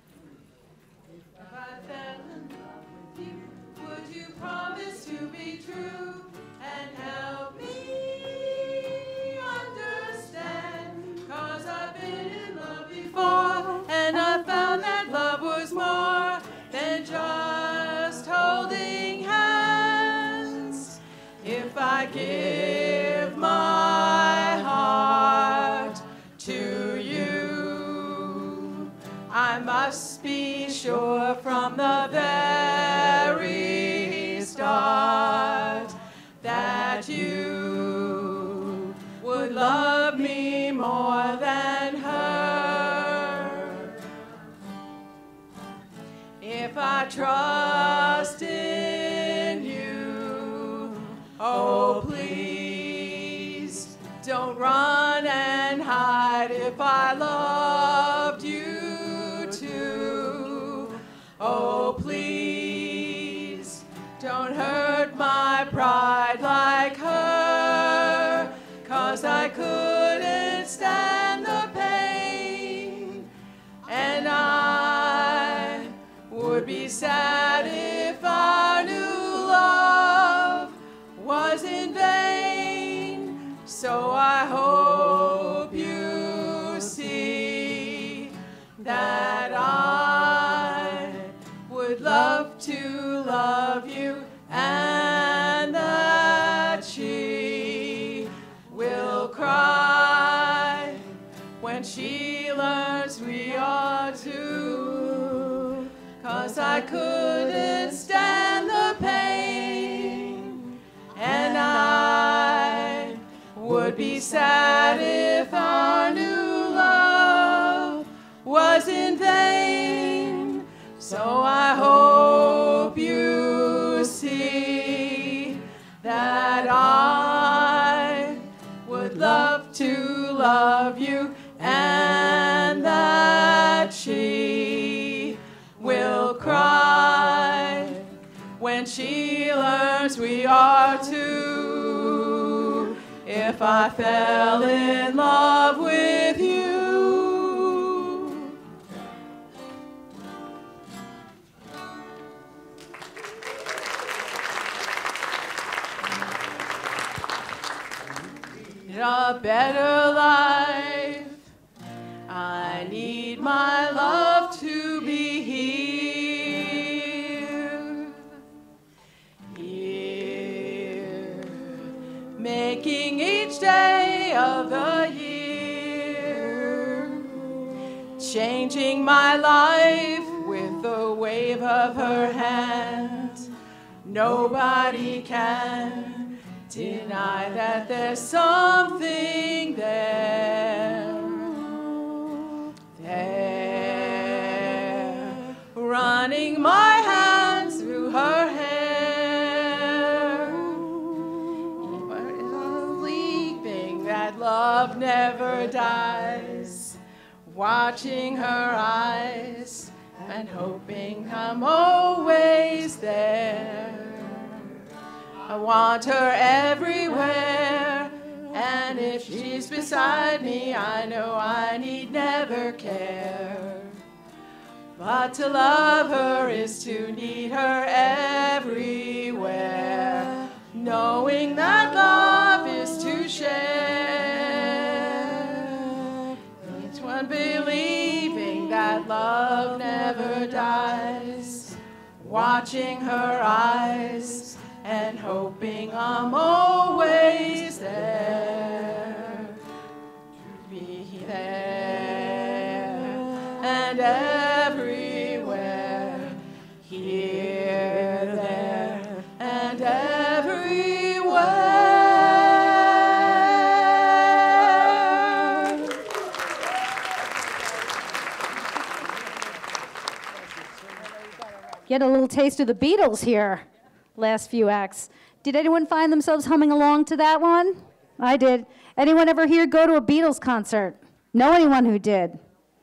Promise to be true and help me understand, 'cause I've been in love before and I found that love was more than just holding hands. If I give my heart to you, I must be sure from the very start that you would love me more than her. If I trust in you, oh please don't run and hide. If I loved you too, oh please don't hurt my pride like her, 'cause I couldn't stand the pain, and I would be sad if our new love was in vain. So I hope you see that I would love to love you, and that she will cry when she learns we are two, 'cause I couldn't stand the pain, and I would be sad if our new love was in vain. So I hope you see that I would love to love you, and that she will cry when she learns we are two. If I fell in love with you, a better life, I need my love to be here, here, making each day of the year, changing my life with the wave of her hand. Nobody can deny that there's something there, there, running my hands through her hair, believing that love never dies, watching her eyes and hoping I'm always there. I want her everywhere, and And if she's beside me, I know I need never care. But to love her is to need her everywhere, knowing that love is to share. Each one believing that love never dies, watching her eyes and hoping I'm always there to be there and everywhere, here, there, and everywhere. Get a little taste of the Beatles here, last few acts. Did anyone find themselves humming along to that one? I did. Anyone ever here go to a Beatles concert? Know anyone who did?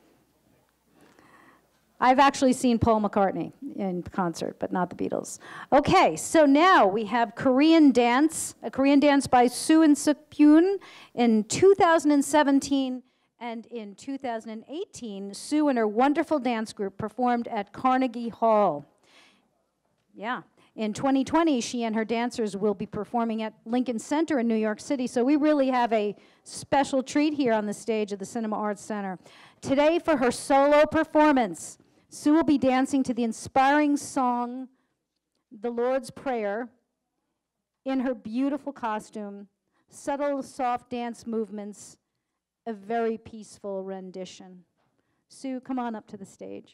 I've actually seen Paul McCartney in concert, but not the Beatles. Okay, so now we have Korean dance, a Korean dance by Soo and Suk-yoon in two thousand seventeen. And in two thousand eighteen, Sue and her wonderful dance group performed at Carnegie Hall. Yeah. In twenty twenty, she and her dancers will be performing at Lincoln Center in New York City. So we really have a special treat here on the stage of the Cinema Arts Center. Today, for her solo performance, Sue will be dancing to the inspiring song, The Lord's Prayer, in her beautiful costume, subtle, soft dance movements, a very peaceful rendition. Sue, come on up to the stage.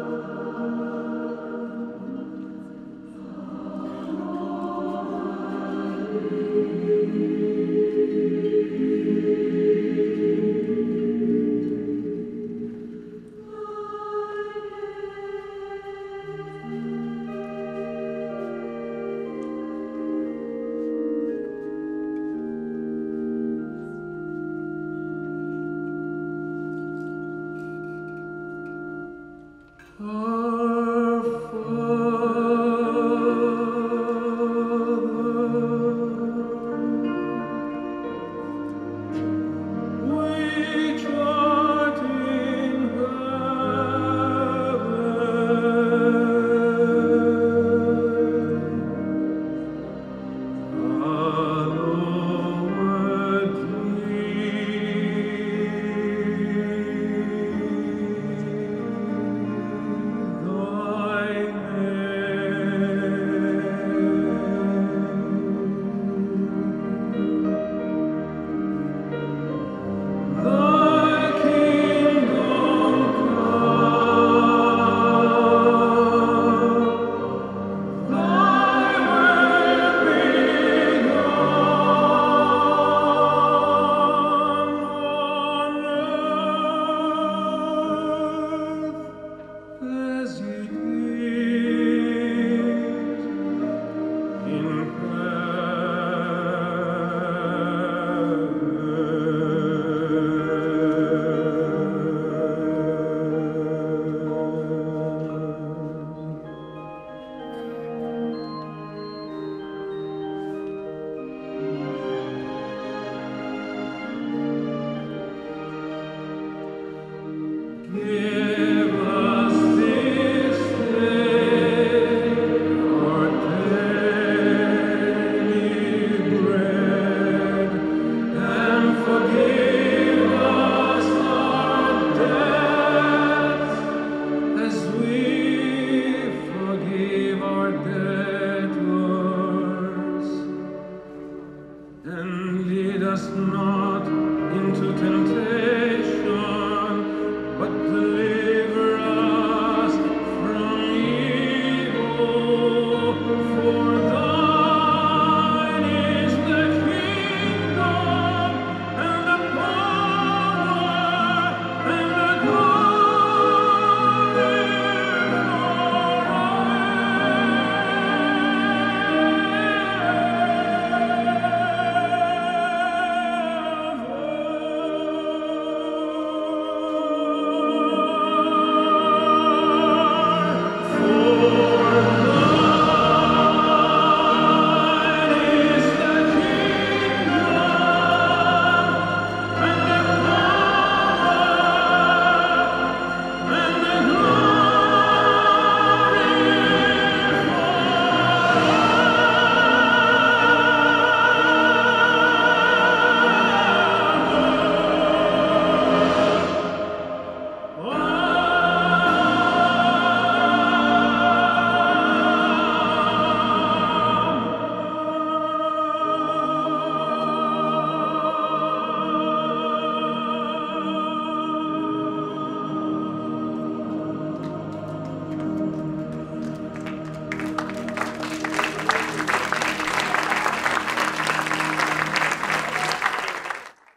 Oh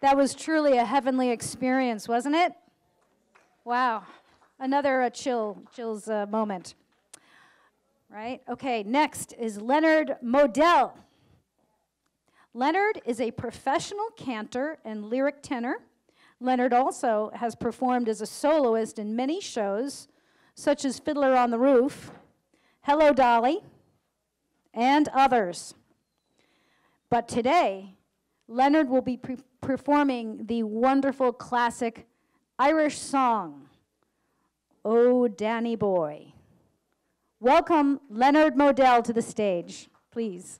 That was truly a heavenly experience, wasn't it? Wow. Another uh, chill, chills uh, moment. Right? Okay, next is Leonard Modell. Leonard is a professional cantor and lyric tenor. Leonard also has performed as a soloist in many shows, such as Fiddler on the Roof, Hello Dolly, and others. But today, Leonard will be pre- performing the wonderful classic Irish song, Oh Danny Boy. Welcome Leonard Modell to the stage, please.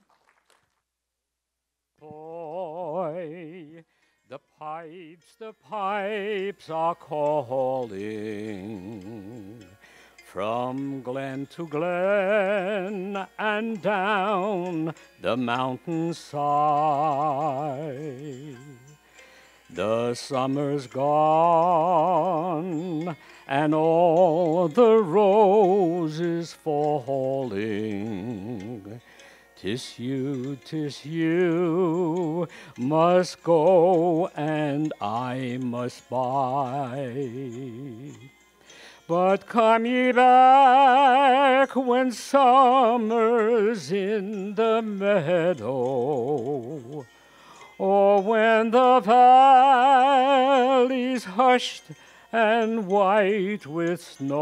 Boy, the pipes, the pipes are calling from glen to glen and down the mountainside. The summer's gone and all the roses falling. 'Tis you, 'tis you must go and I must buy. But come ye back when summer's in the meadow, or when the valley's hushed and white with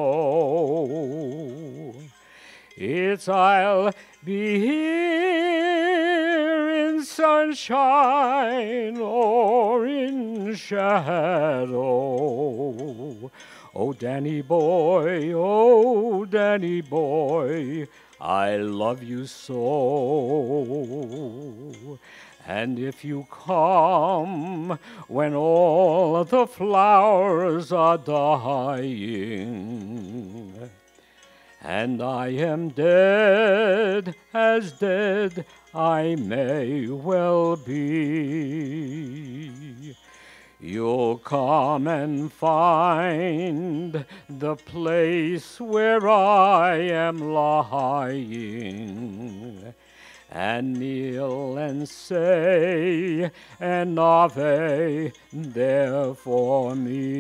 snow. It's I'll be here in sunshine or in shadow. Oh, Danny boy, oh, Danny boy, I love you so. And if you come when all the flowers are dying, and I am dead, as dead I may well be, you'll come and find the place where I am lying, and kneel and say an Ave there for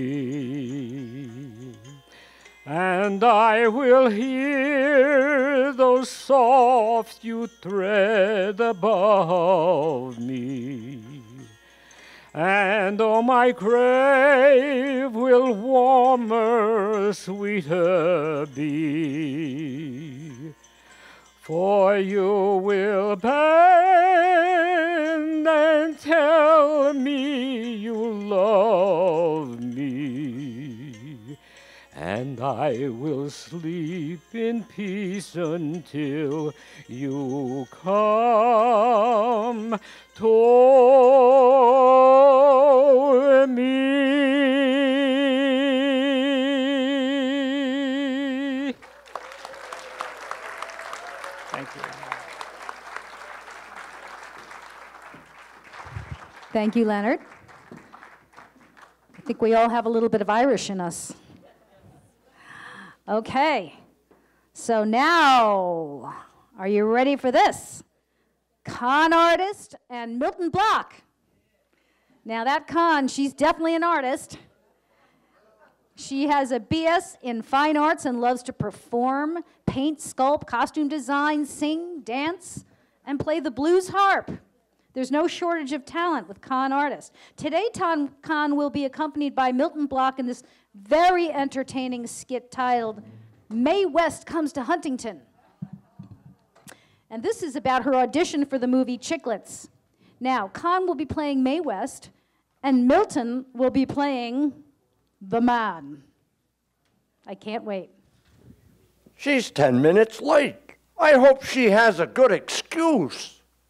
me. And I will hear those soft you tread above me. And oh, my grave will warmer, sweeter be. For you will bend and tell me you love me, and I will sleep in peace until you come to me. Thank you. Thank you, Leonard. I think we all have a little bit of Irish in us. Okay, so now, are you ready for this? Con artist and Milton Block. Now that Con, she's definitely an artist. She has a B S in fine arts and loves to perform, paint, sculpt, costume design, sing, dance, and play the blues harp. There's no shortage of talent with Con artists. Today, Ton Con will be accompanied by Milton Block in this very entertaining skit titled Mae West Comes to Huntington. And this is about her audition for the movie Chicklets. Now, Con will be playing Mae West, and Milton will be playing the man. I can't wait. She's ten minutes late. I hope she has a good excuse.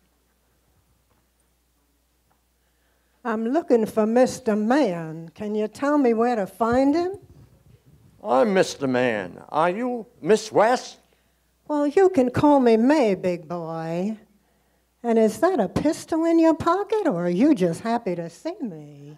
I'm looking for Mister Man. Can you tell me where to find him? I'm Mister Man. Are you Miss West? Well, you can call me May, big boy. And is that a pistol in your pocket, or are you just happy to see me?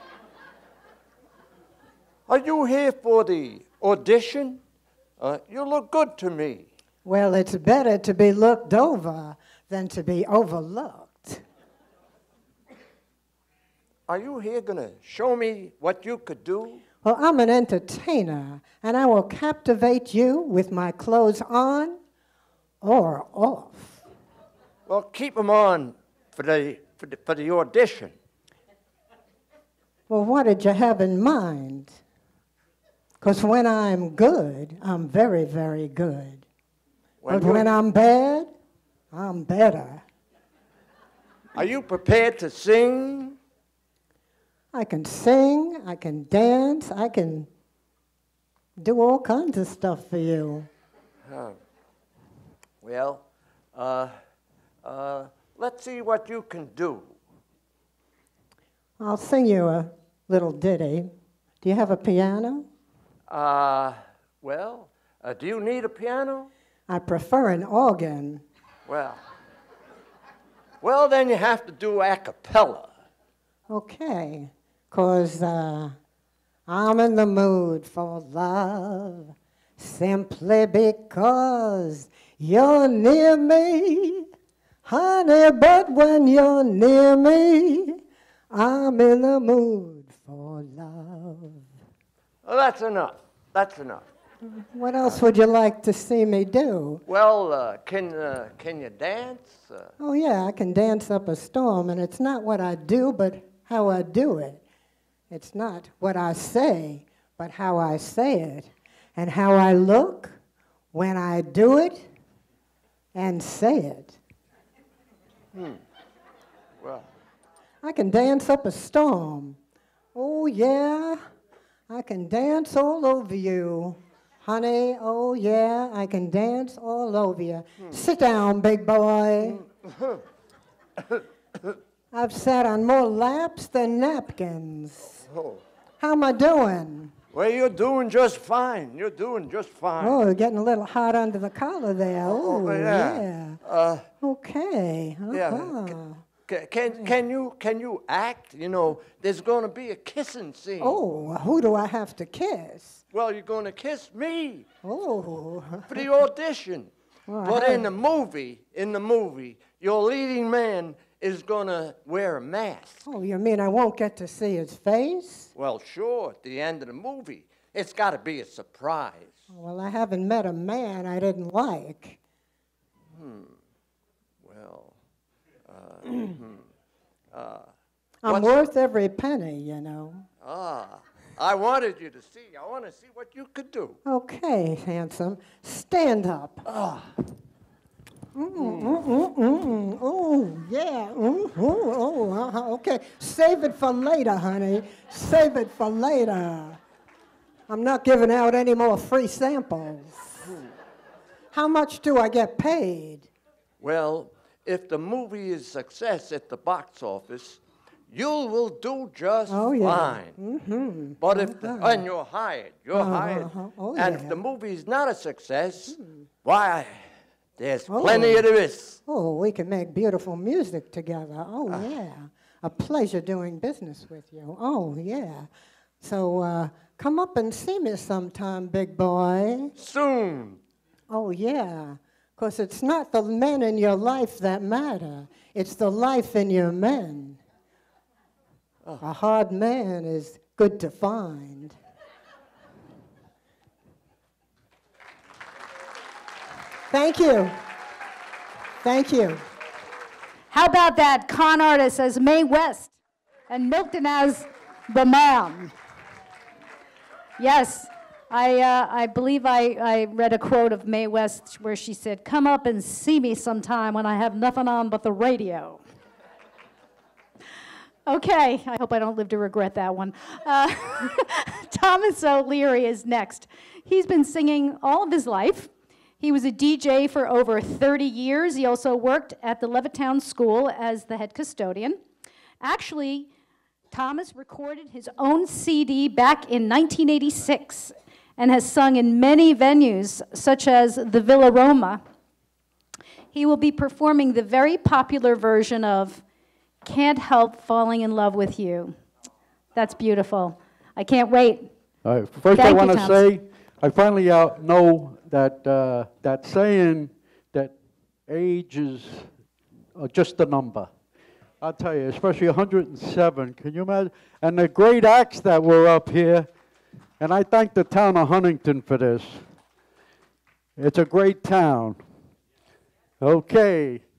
Are you here for the audition? Uh, you look good to me. Well, it's better to be looked over than to be overlooked. are you here going to show me what you could do? Well, I'm an entertainer, and I will captivate you with my clothes on or off. Well, keep them on for the, for the, for the audition. Well, what did you have in mind? Because when I'm good, I'm very, very good. When but you- when I'm bad, I'm better. Are you prepared to sing? I can sing, I can dance, I can do all kinds of stuff for you. Huh. Well, uh, uh, let's see what you can do. I'll sing you a little ditty. Do you have a piano? Uh, well, uh, do you need a piano? I prefer an organ. Well, well, then you have to do a cappella. Okay, because uh, I'm in the mood for love simply because you're near me, honey, but when you're near me, I'm in the mood for love. Well, that's enough. That's enough. What else would you like to see me do? Well, uh, can, uh, can you dance? Uh, Oh, yeah, I can dance up a storm, and it's not what I do, but how I do it. It's not what I say, but how I say it, and how I look when I do it and say it. hmm. Well, I can dance up a storm. Oh, yeah, I can dance all over you. Honey, oh, yeah, I can dance all over you. Hmm. Sit down, big boy. I've sat on more laps than napkins. oh. How am I doing? Well, you're doing just fine. You're doing just fine. Oh, you're getting a little hot under the collar there. Oh, yeah. yeah. Uh, Okay. yeah. Uh-huh. Can, can, can, you, can you act? You know, there's going to be a kissing scene. Oh, who do I have to kiss? Well, you're going to kiss me Oh. for the audition. Well, But I- in the movie, in the movie, your leading man is going to wear a mask. Oh, you mean I won't get to see his face? Well, sure, at the end of the movie. It's got to be a surprise. Well, I haven't met a man I didn't like. Hmm. Well, uh, hmm. uh, I'm what's- worth every penny, you know. Ah, I wanted you to see. I want to see what you could do. Okay, handsome. Stand up. Ah. Mm, mm, mm, mm. Oh, yeah. Mm, oh, oh, uh-huh. Okay. Save it for later, honey. Save it for later. I'm not giving out any more free samples. How much do I get paid? Well, if the movie is a success at the box office, you will do just Oh, yeah. fine. Mm-hmm. But if the, Uh-huh. and you're hired, you're Uh-huh, hired. uh-huh. Oh, and yeah. if the movie is not a success, why, there's Oh. plenty of this. Oh, we can make beautiful music together. Oh, yeah. A pleasure doing business with you. Oh, yeah. So uh, come up and see me sometime, big boy. Soon. Oh, yeah. Because it's not the men in your life that matter. It's the life in your men. A hard man is good to find. Thank you. Thank you. How about that con artist as Mae West and Milton as the man? Yes, I, uh, I believe I, I read a quote of Mae West where she said, "Come up and see me sometime when I have nothing on but the radio." Okay, I hope I don't live to regret that one. Uh, Thomas O'Leary is next. He's been singing all of his life. He was a D J for over thirty years. He also worked at the Levittown School as the head custodian. Actually, Thomas recorded his own C D back in nineteen eighty-six and has sung in many venues, such as the Villa Roma. He will be performing the very popular version of "Can't Help Falling in Love with You." That's beautiful. I can't wait. All right. First, I Thank you, want to Thomas. say I finally uh, know that uh, that saying that age is uh, just a number. I'll tell you, especially one hundred seven. Can you imagine? And the great acts that were up here. And I thank the town of Huntington for this. It's a great town. Okay.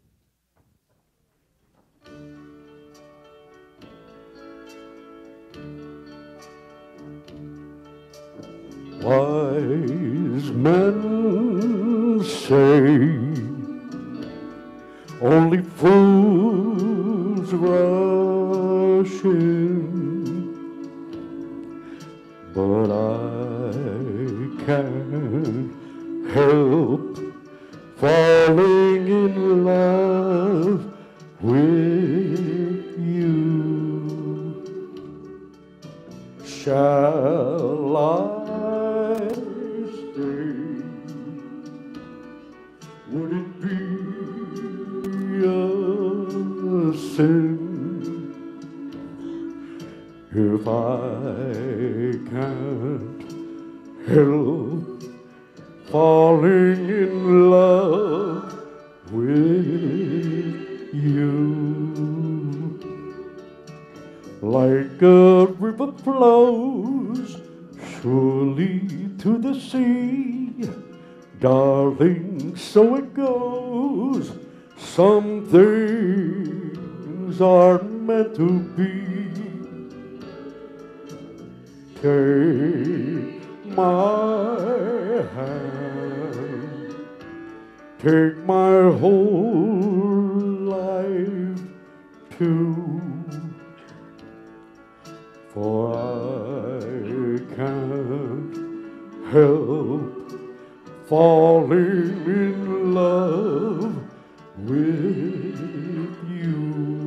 Wise men say only fools rush in, but I can't help falling in love with you. Shall I stay? Would it be a sin if I can't help falling in love with you? Like a river flows surely to the sea, darling, so it goes. Some things are meant to be. Take my hand, take my whole life too, for I can't help falling in love with you.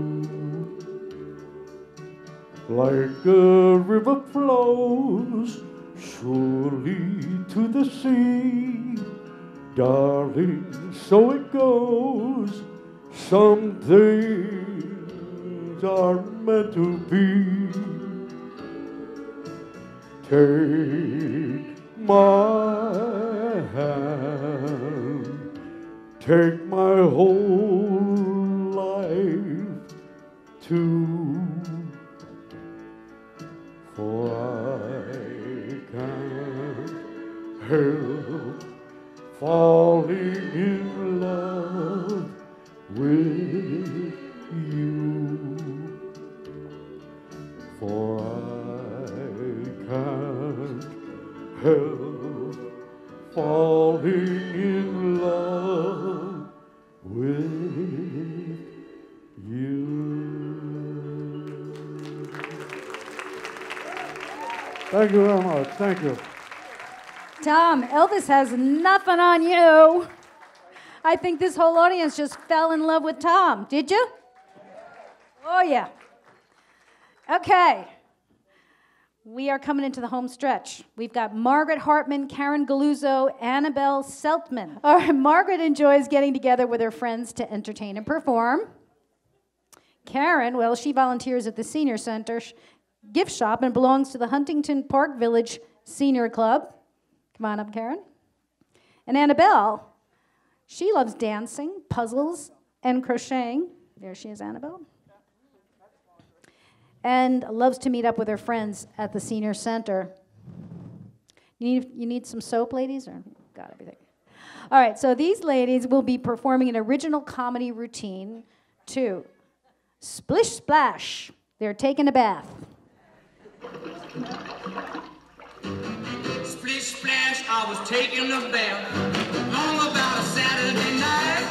Like a river flows surely to the sea, darling, so it goes. Some things are meant to be. Take my hand, take my whole life too, for I can't help falling in love with you, for I can't help falling in love with you. Thank you very much. Thank you. Tom, Elvis has nothing on you. I think this whole audience just fell in love with Tom. Did you? Oh, yeah. Okay. We are coming into the home stretch. We've got Margaret Hartman, Karen Galuzzo, Annabelle Seltman. All right, Margaret enjoys getting together with her friends to entertain and perform. Karen, well, she volunteers at the Senior Center gift shop and belongs to the Huntington Park Village Senior Club. Come on up, Karen. And Annabelle, she loves dancing, puzzles, and crocheting. There she is, Annabelle. And loves to meet up with her friends at the Senior Center. You need, you need some soap, ladies? Or got everything. All right, so these ladies will be performing an original comedy routine to Splish Splash. They're taking a bath. Splish splash, I was taking a bath long about a Saturday night.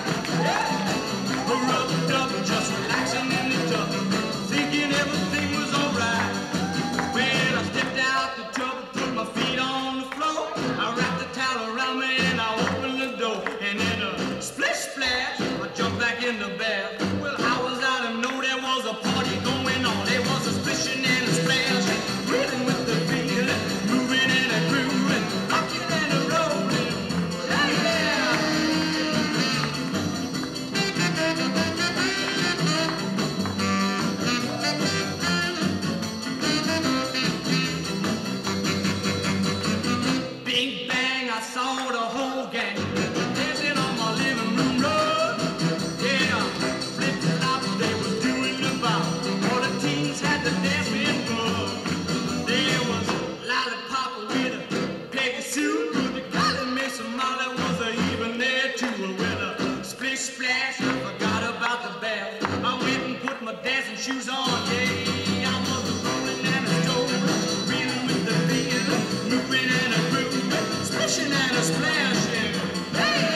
Rub dub, just relaxing in the tub, thinking everything was alright. When I stepped out the tub, put my feet on the floor, I wrapped the towel around me and I opened the door. And then a splish splash, I jumped back in the bath. Well, I was out and know there was a party going on. There was a splishing and a splash, rhythm with the feeling, moving and a grooving, rocking and a rolling. shoes on, yeah. I was a rolling and a strolling, reeling with the beat, moving and a grooving, splishing and a splashing. Hey!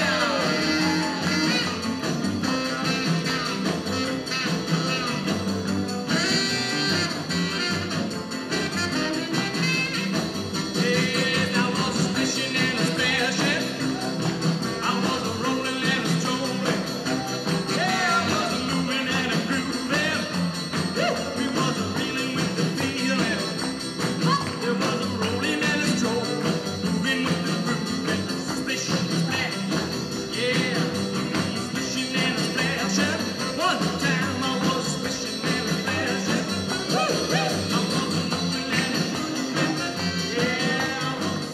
Yes, I was a splishing and a splashing. I was a rolling and a strolling. Yeah, I was a moving and a grooving. We was a reeling with the feeling. There was a rolling and a strolling, moving with the grooving, splish, splash. Yeah, splishing and a splashing. One time I was splishing and a splashing. I was a moving and a grooving. Yeah, I was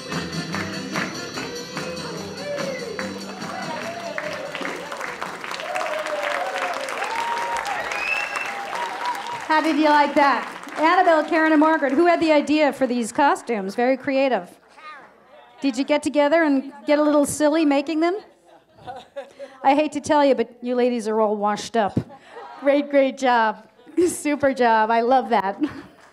How did you like that? Annabelle, Karen, and Margaret, who had the idea for these costumes? Very creative. Did you get together and get a little silly making them? I hate to tell you, but you ladies are all washed up. Great, great job. Super job. I love that.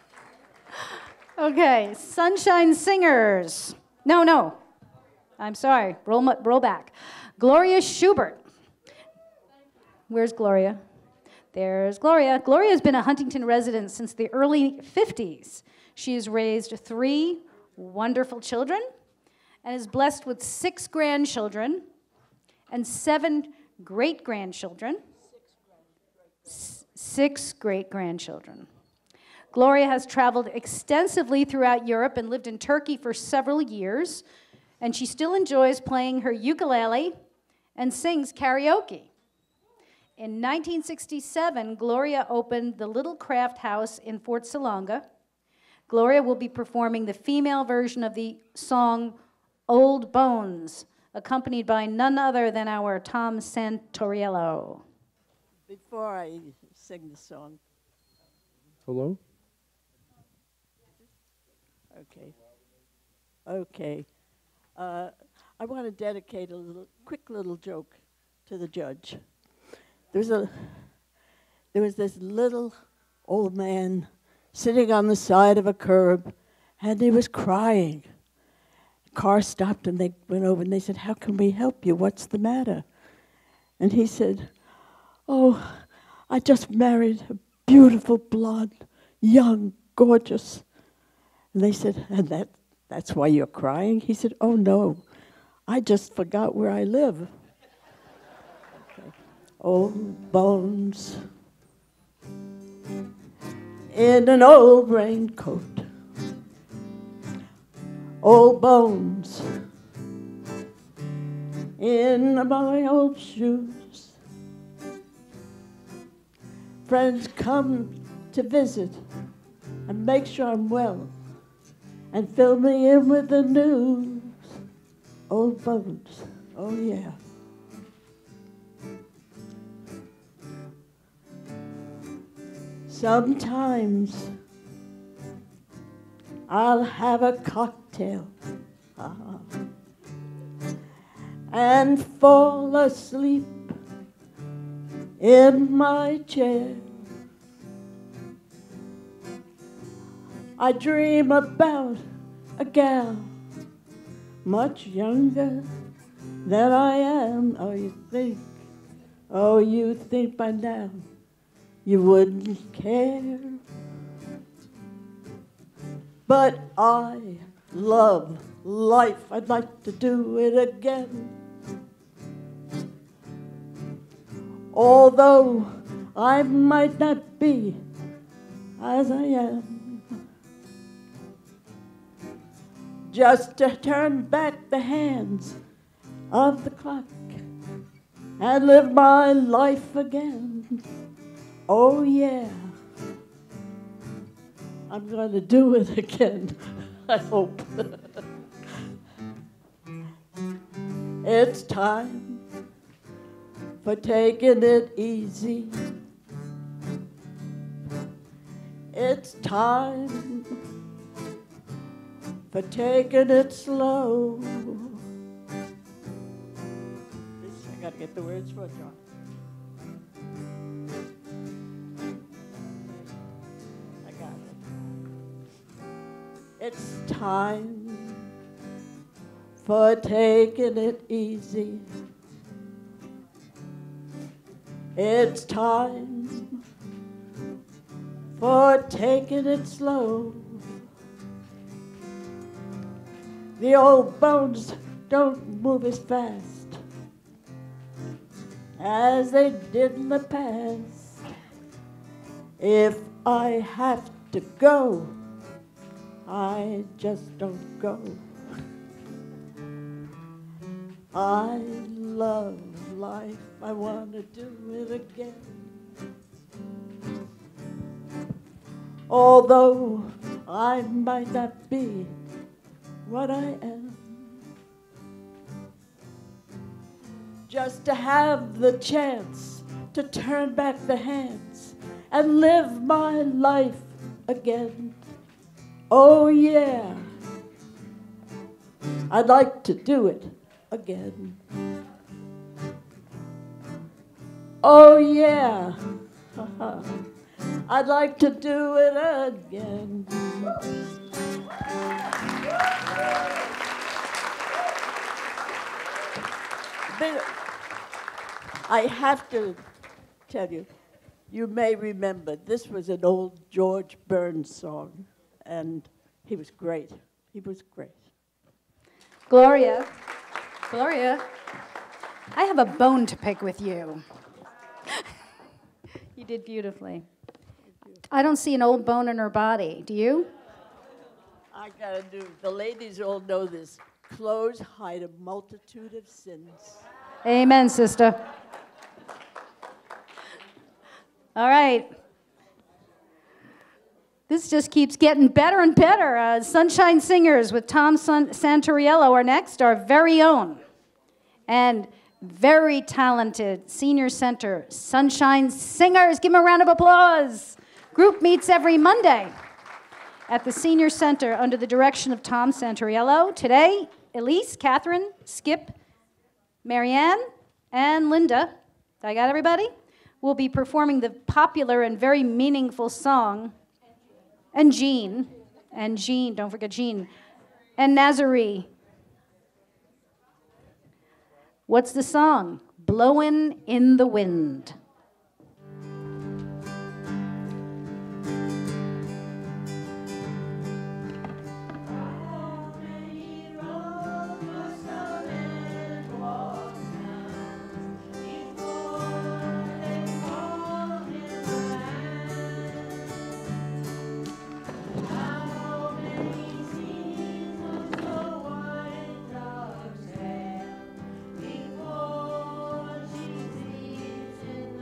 Okay, Sunshine Singers. No, no. I'm sorry. Roll, mu- roll back. Gloria Schubert. Where's Gloria? There's Gloria. Gloria has been a Huntington resident since the early fifties. She has raised three wonderful children and is blessed with six grandchildren and seven great-grandchildren. S- six great-grandchildren. Gloria has traveled extensively throughout Europe and lived in Turkey for several years, and she still enjoys playing her ukulele and sings karaoke. In nineteen sixty-seven, Gloria opened the Little Craft House in Fort Salonga. Gloria will be performing the female version of the song Old Bones, accompanied by none other than our Tom Santoriello. Before I sing the song, Hello? okay, okay, uh, I want to dedicate a little, quick little joke to the judge. There was a, there was this little old man sitting on the side of a curb, and he was crying. The car stopped, and they went over, and they said, "How can we help you? What's the matter?" And he said, "Oh, I just married a beautiful blonde, young, gorgeous." And they said, "And that, that's why you're crying?" He said, "Oh, no, I just forgot where I live." Okay. Old bones in an old raincoat. Old bones in my old shoes. Friends come to visit and make sure I'm well and fill me in with the news. Old bones, oh yeah. Sometimes I'll have a cocktail uh-huh, and fall asleep in my chair. I dream about a gal much younger than I am. Oh, you think, oh, you think by now you wouldn't care. But I love life. I'd like to do it again. Although I might not be as I am. Just to turn back the hands of the clock and live my life again. Oh yeah, I'm going to do it again, I hope. It's time for taking it easy. It's time for taking it slow. This, I gotta get the words for it, John. It's time for taking it easy. It's time for taking it slow. The old bones don't move as fast as they did in the past. If I have to go, I just don't go. I love life, I want to do it again. Although I might not be what I am, just to have the chance to turn back the hands and live my life again. Oh yeah, I'd like to do it again. Oh yeah, I'd like to do it again. But I have to tell you, you may remember this was an old George Burns song, and he was great. He was great. Gloria, Gloria, I have a bone to pick with you. You did beautifully. I don't see an old bone in her body. Do you? I gotta do, the ladies all know this. Clothes hide a multitude of sins. Amen, sister. All right. This just keeps getting better and better. Uh, Sunshine Singers with Tom San- Santoriello are next, our very own and very talented senior center Sunshine Singers. Give them a round of applause. Group meets every Monday at the senior center under the direction of Tom Santoriello. Today, Elise, Catherine, Skip, Marianne, and Linda, I got everybody? Will be performing the popular and very meaningful song, and Jean, and Jean, don't forget Jean, and Nazarene. What's the song? Blowin' in the Wind. Before she sees in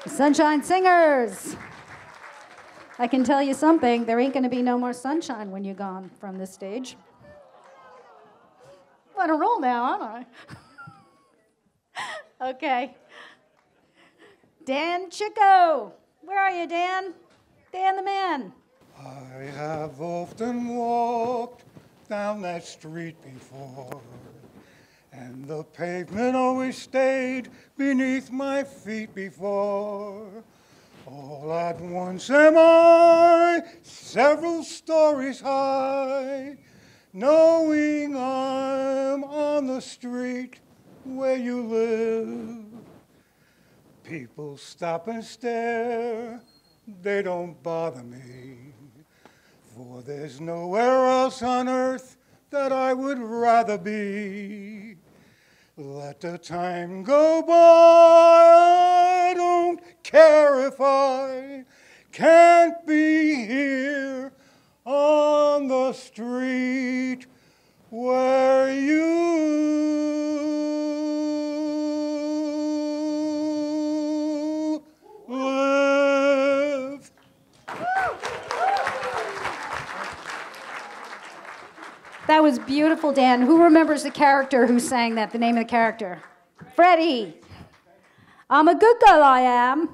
Sunshine Singers. I can tell you something, there ain't going to be no more sunshine when you're gone from this stage. I'm on a roll now, aren't I? Okay. Dan Chico. Where are you, Dan? Dan the man. I have often walked down that street before, and the pavement always stayed beneath my feet before. All at once am I several stories high, knowing I'm on the street where you live. People stop and stare, they don't bother me, for there's nowhere else on earth that I would rather be. Let the time go by, I don't care if I can't be here on the street where you live. That was beautiful, Dan. Who remembers the character who sang that, the name of the character? Freddie. I'm a good girl, I am.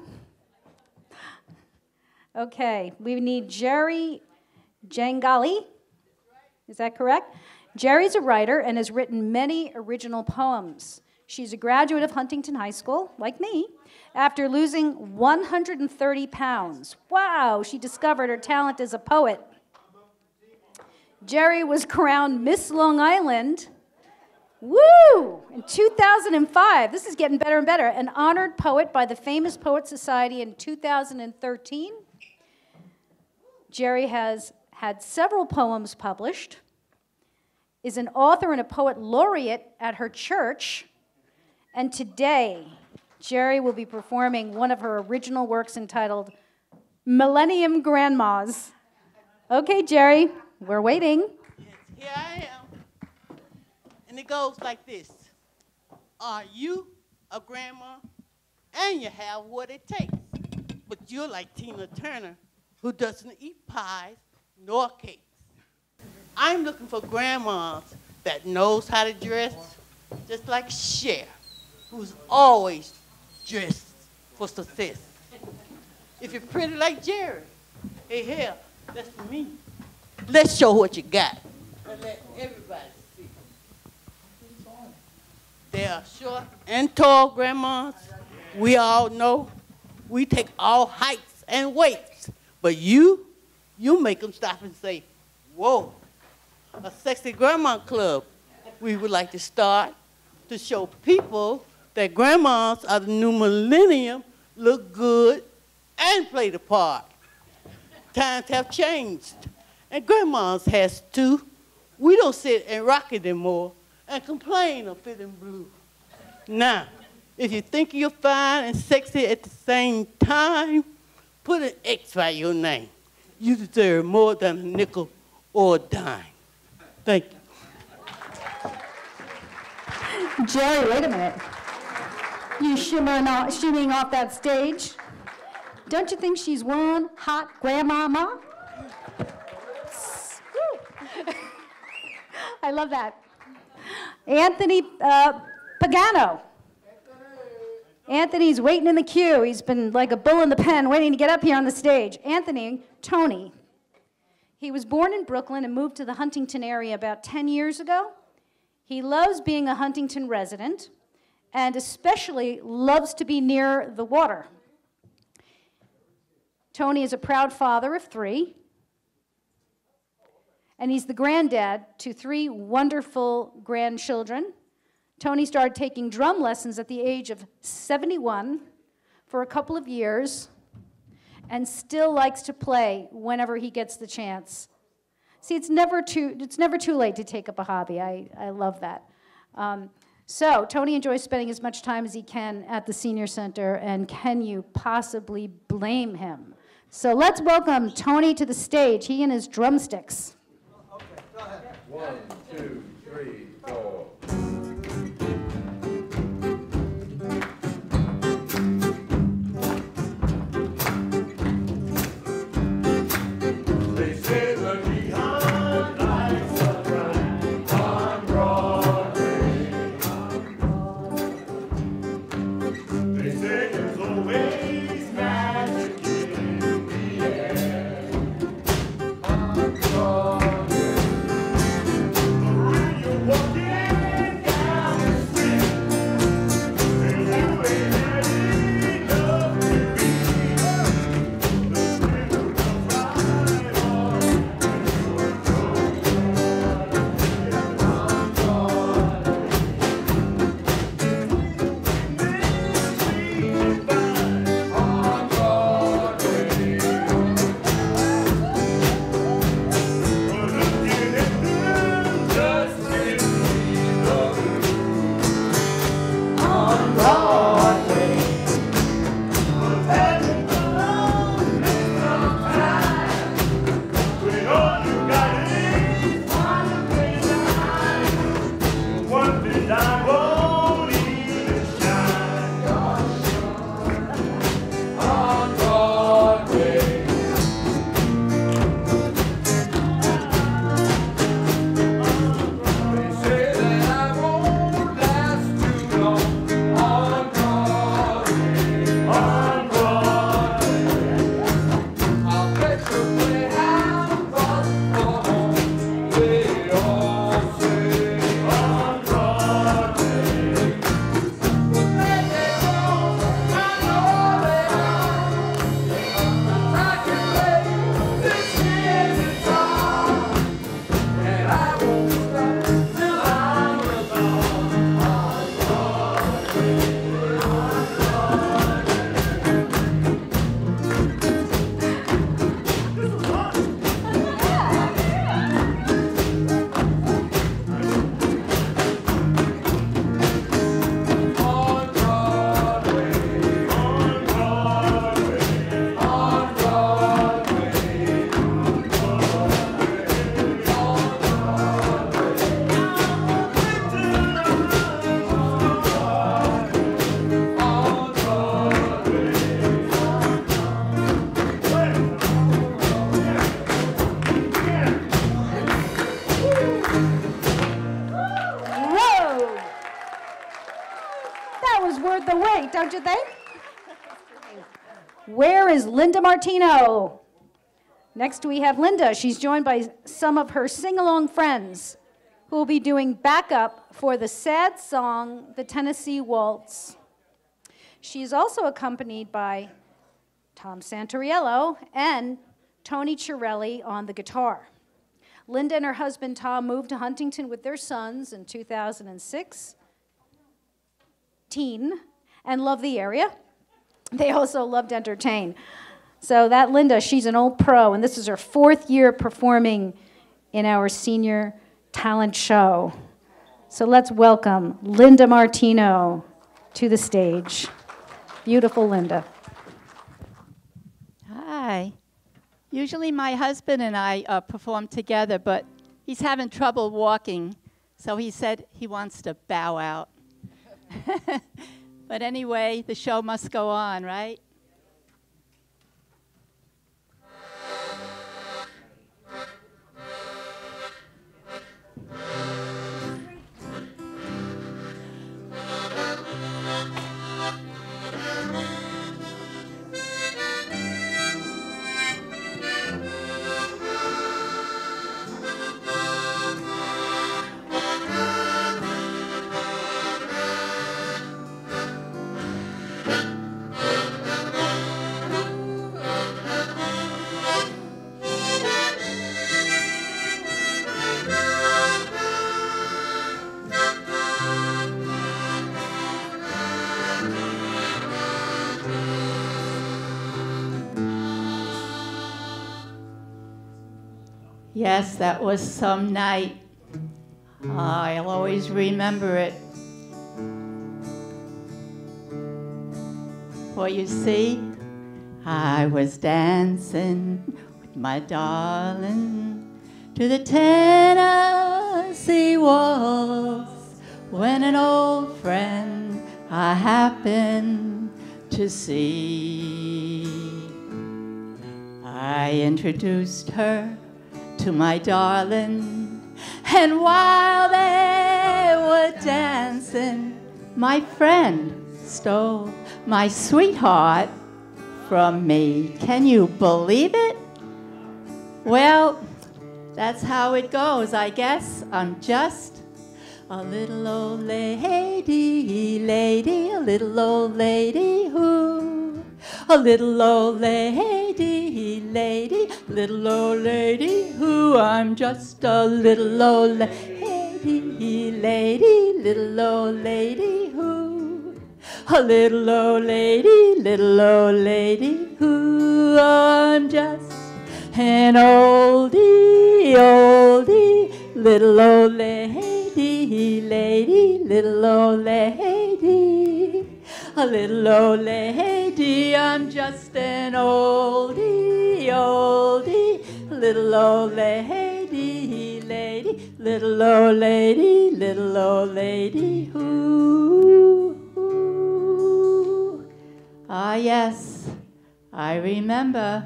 Okay, we need Jerry Jangali. Is that correct? Jerry's a writer and has written many original poems. She's a graduate of Huntington High School, like me, after losing one hundred thirty pounds. Wow, she discovered her talent as a poet. Jerry was crowned Miss Long Island, woo, in two thousand five. This is getting better and better. An honored poet by the famous Poet Society in two thousand thirteen. Jerry has had several poems published, is an author and a poet laureate at her church, and today, Jerry will be performing one of her original works entitled Millennium Grandmas. Okay, Jerry. We're waiting. Here I am. And it goes like this. Are you a grandma? And you have what it takes. But you're like Tina Turner, who doesn't eat pies nor cakes. I'm looking for grandmas that knows how to dress, just like Cher, who's always dressed for success. If you're pretty like Jerry, hey, hell, that's for me. Let's show what you got and let everybody see. There are short and tall grandmas. We all know we take all heights and weights. But you, you make them stop and say, whoa, a sexy grandma club. We would like to start to show people that grandmas are the new millennium, look good, and play the part. Times have changed. And grandmas has too. We don't sit and rock it anymore and complain of fitting blue. Now, if you think you're fine and sexy at the same time, put an X by your name. You deserve more than a nickel or a dime. Thank you. Jerry, wait a minute. You shimmering off, shimmying off that stage? Don't you think she's one hot grandmama? I love that. Anthony uh, Pagano. Anthony's waiting in the queue. He's been like a bull in the pen waiting to get up here on the stage. Anthony, Tony. He was born in Brooklyn and moved to the Huntington area about ten years ago. He loves being a Huntington resident and especially loves to be near the water. Tony is a proud father of three. And he's the granddad to three wonderful grandchildren. Tony started taking drum lessons at the age of seventy-one for a couple of years and still likes to play whenever he gets the chance. See, it's never too, it's never too late to take up a hobby. I, I love that. Um, so Tony enjoys spending as much time as he can at the senior center, and can you possibly blame him? So let's welcome Tony to the stage, he and his drumsticks. One, two, three, four. the weight, don't you think? Where is Linda Martino? Next we have Linda. She's joined by some of her sing-along friends who will be doing backup for the sad song, The Tennessee Waltz. She's also accompanied by Tom Santoriello and Tony Chiarelli on the guitar. Linda and her husband Tom moved to Huntington with their sons in two thousand six, teen, and love the area. They also love to entertain. So that Linda, she's an old pro, and this is her fourth year performing in our senior talent show. So let's welcome Linda Martino to the stage. Beautiful Linda. Hi. Usually my husband and I uh, perform together, but he's having trouble walking, so he said he wants to bow out. But anyway, the show must go on, right? Yes, that was some night. I'll always remember it. For you see, I was dancing with my darling to the Tennessee waltz when an old friend I happened to see. I introduced her to my darling, and while they were dancing, my friend stole my sweetheart from me. Can you believe it? Well, that's how it goes, I guess. I'm just a little old lady, lady, a little old lady who, a little old lady, lady, little old lady who, I'm just a little old lady, lady, little old lady who, a little old lady, little old lady who, I'm just an oldie, oldie, little old lady, lady, little old lady, a little old lady, I'm just an oldie, oldie, little old lady, lady, little old lady, little old lady who, who. Ah, yes, I remember.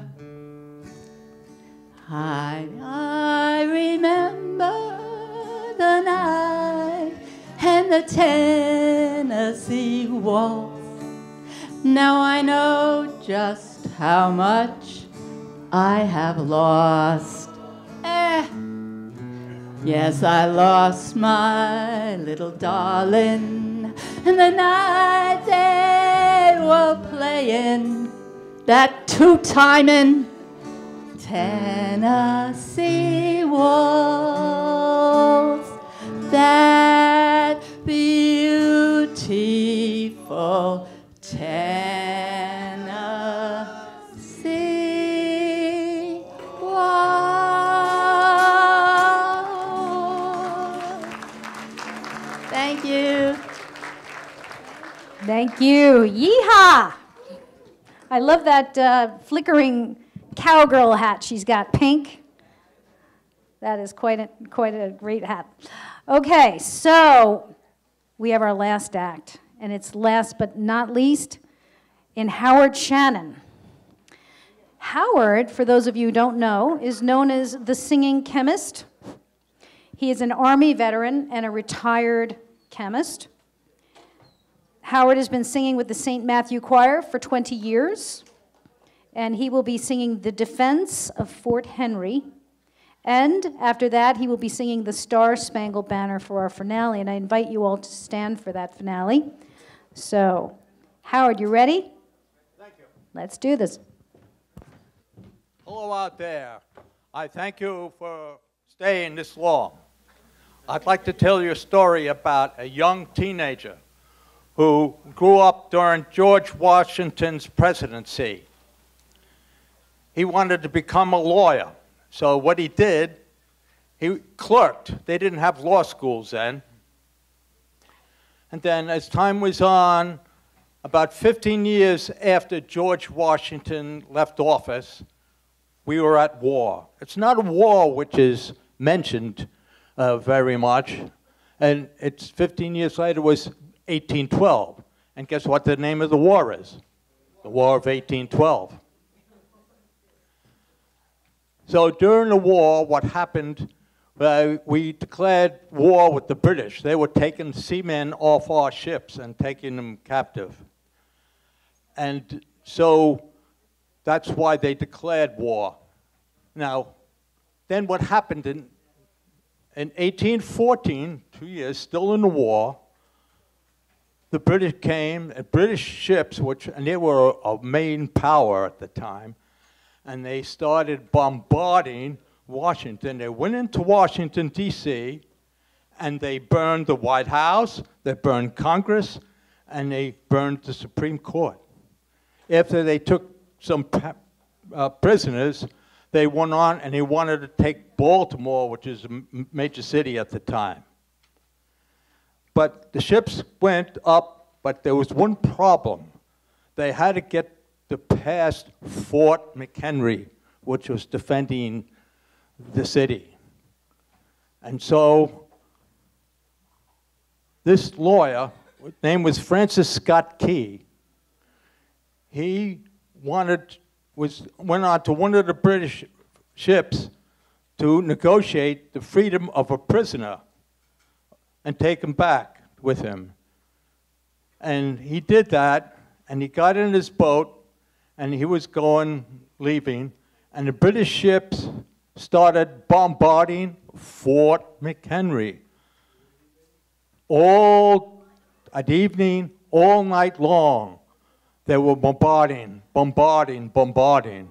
I, I remember the night and the Tennessee waltz. Now I know just how much I have lost. Eh. Yes, I lost my little darling, and the night they were playing that two-timing Tennessee waltz, that beautiful Tennessee waltz. Thank you. Thank you. Yeehaw! I love that uh, flickering cowgirl hat she's got, pink. That is quite a, quite a great hat. Okay, so we have our last act, and it's last but not least in Howard Shannon. Howard, for those of you who don't know, is known as the singing chemist. He is an Army veteran and a retired chemist. Howard has been singing with the Saint Matthew Choir for twenty years, and he will be singing the defense of Fort Henry. And after that, he will be singing the Star Spangled Banner for our finale, and I invite you all to stand for that finale. So, Howard, you ready? Thank you. Let's do this. Hello out there. I thank you for staying this long. I'd like to tell you a story about a young teenager who grew up during George Washington's presidency. He wanted to become a lawyer. So what he did, he clerked. They didn't have law schools then. And then as time was on, about fifteen years after George Washington left office, we were at war. It's not a war which is mentioned uh, very much. And it's fifteen years later was eighteen twelve. And guess what the name of the war is? The War of eighteen twelve. So during the war, what happened, uh, we declared war with the British. They were taking seamen off our ships and taking them captive. And so that's why they declared war. Now, then what happened in, in eighteen fourteen, two years, still in the war, the British came, uh, British ships, which, and they were a, a main power at the time, and they started bombarding Washington. They went into Washington, D C, and they burned the White House, they burned Congress, and they burned the Supreme Court. After they took some uh, prisoners, they went on and they wanted to take Baltimore, which is a major city at the time. But the ships went up, but there was one problem. They had to get to past Fort McHenry, which was defending the city. And so this lawyer, his name was Francis Scott Key, he wanted, was, went on to one of the British ships to negotiate the freedom of a prisoner and take him back with him. And he did that, and he got in his boat, and he was going, leaving, and the British ships started bombarding Fort McHenry. All at evening, all night long, they were bombarding, bombarding, bombarding.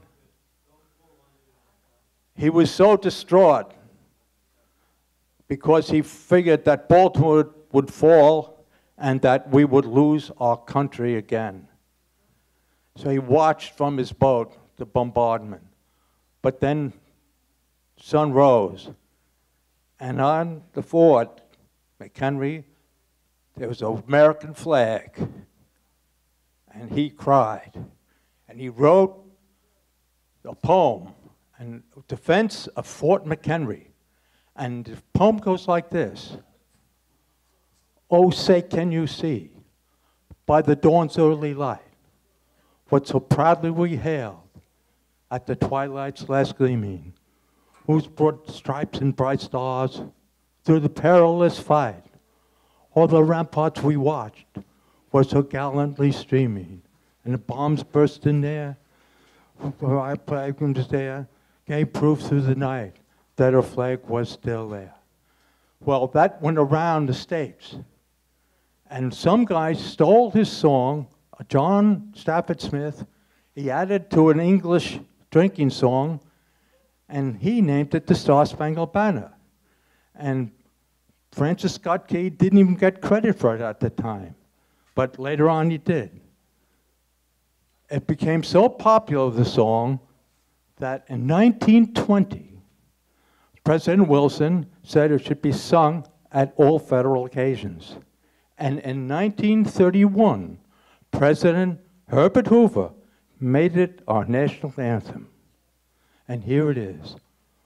He was so distraught because he figured that Baltimore would fall and that we would lose our country again. So he watched from his boat the bombardment. But then sun rose, and on the fort, McHenry, there was an American flag. And he cried. And he wrote a poem in defense of Fort McHenry. And the poem goes like this. Oh, say, can you see, by the dawn's early light, what so proudly we hailed at the twilight's last gleaming, whose broad stripes and bright stars through the perilous fight, all the ramparts we watched were so gallantly streaming, and the bombs burst in there, where our flag was there, gave proof through the night that our flag was still there. Well, that went around the States, and some guy stole his song, John Stafford Smith. He added to an English drinking song, and he named it the Star Spangled Banner. And Francis Scott Key didn't even get credit for it at the time, but later on he did. It became so popular, the song, that in nineteen twenty, President Wilson said it should be sung at all federal occasions. And in nineteen thirty-one, President Herbert Hoover made it our national anthem. And here it is.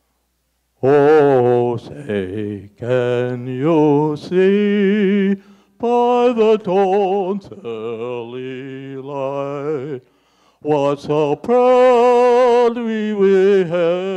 Oh, say, can you see by the dawn's early light what so proud we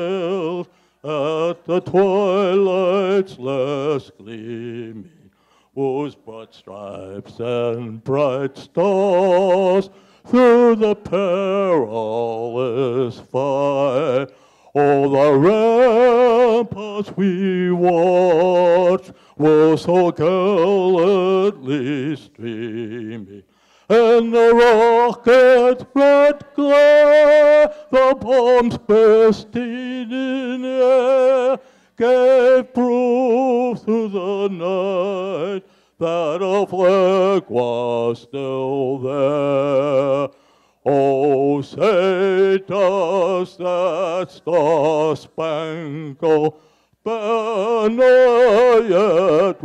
beheld at the twilight's last gleaming, whose broad stripes and bright stars through the perilous fight. All the ramparts we watched were so gallantly streaming, and the rocket's red glare, the bombs bursting in air, gave proof through the night that a flag was still there. Oh, say does that star-spangled banner yet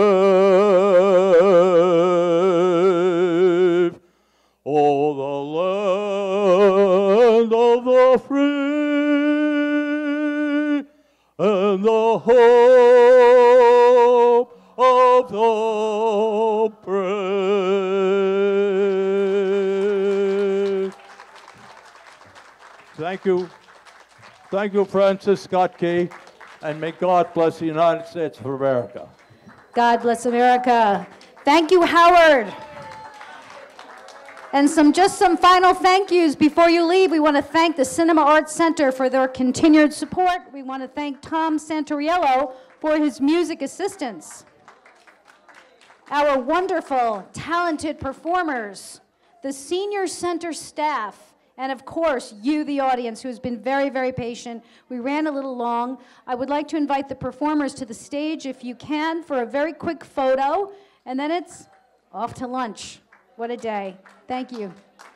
wave? Oh, the land of the free and the hope of the brave. Thank you. Thank you, Francis Scott Key, and may God bless the United States of America. God bless America. Thank you, Howard. And some just some final thank yous before you leave. We want to thank the Cinema Arts Center for their continued support. We want to thank Tom Santoriello for his music assistance. Our wonderful, talented performers, the senior center staff, and of course, you, the audience, who has been very, very patient. We ran a little long. I would like to invite the performers to the stage, if you can, for a very quick photo, and then it's off to lunch. What a day. Thank you.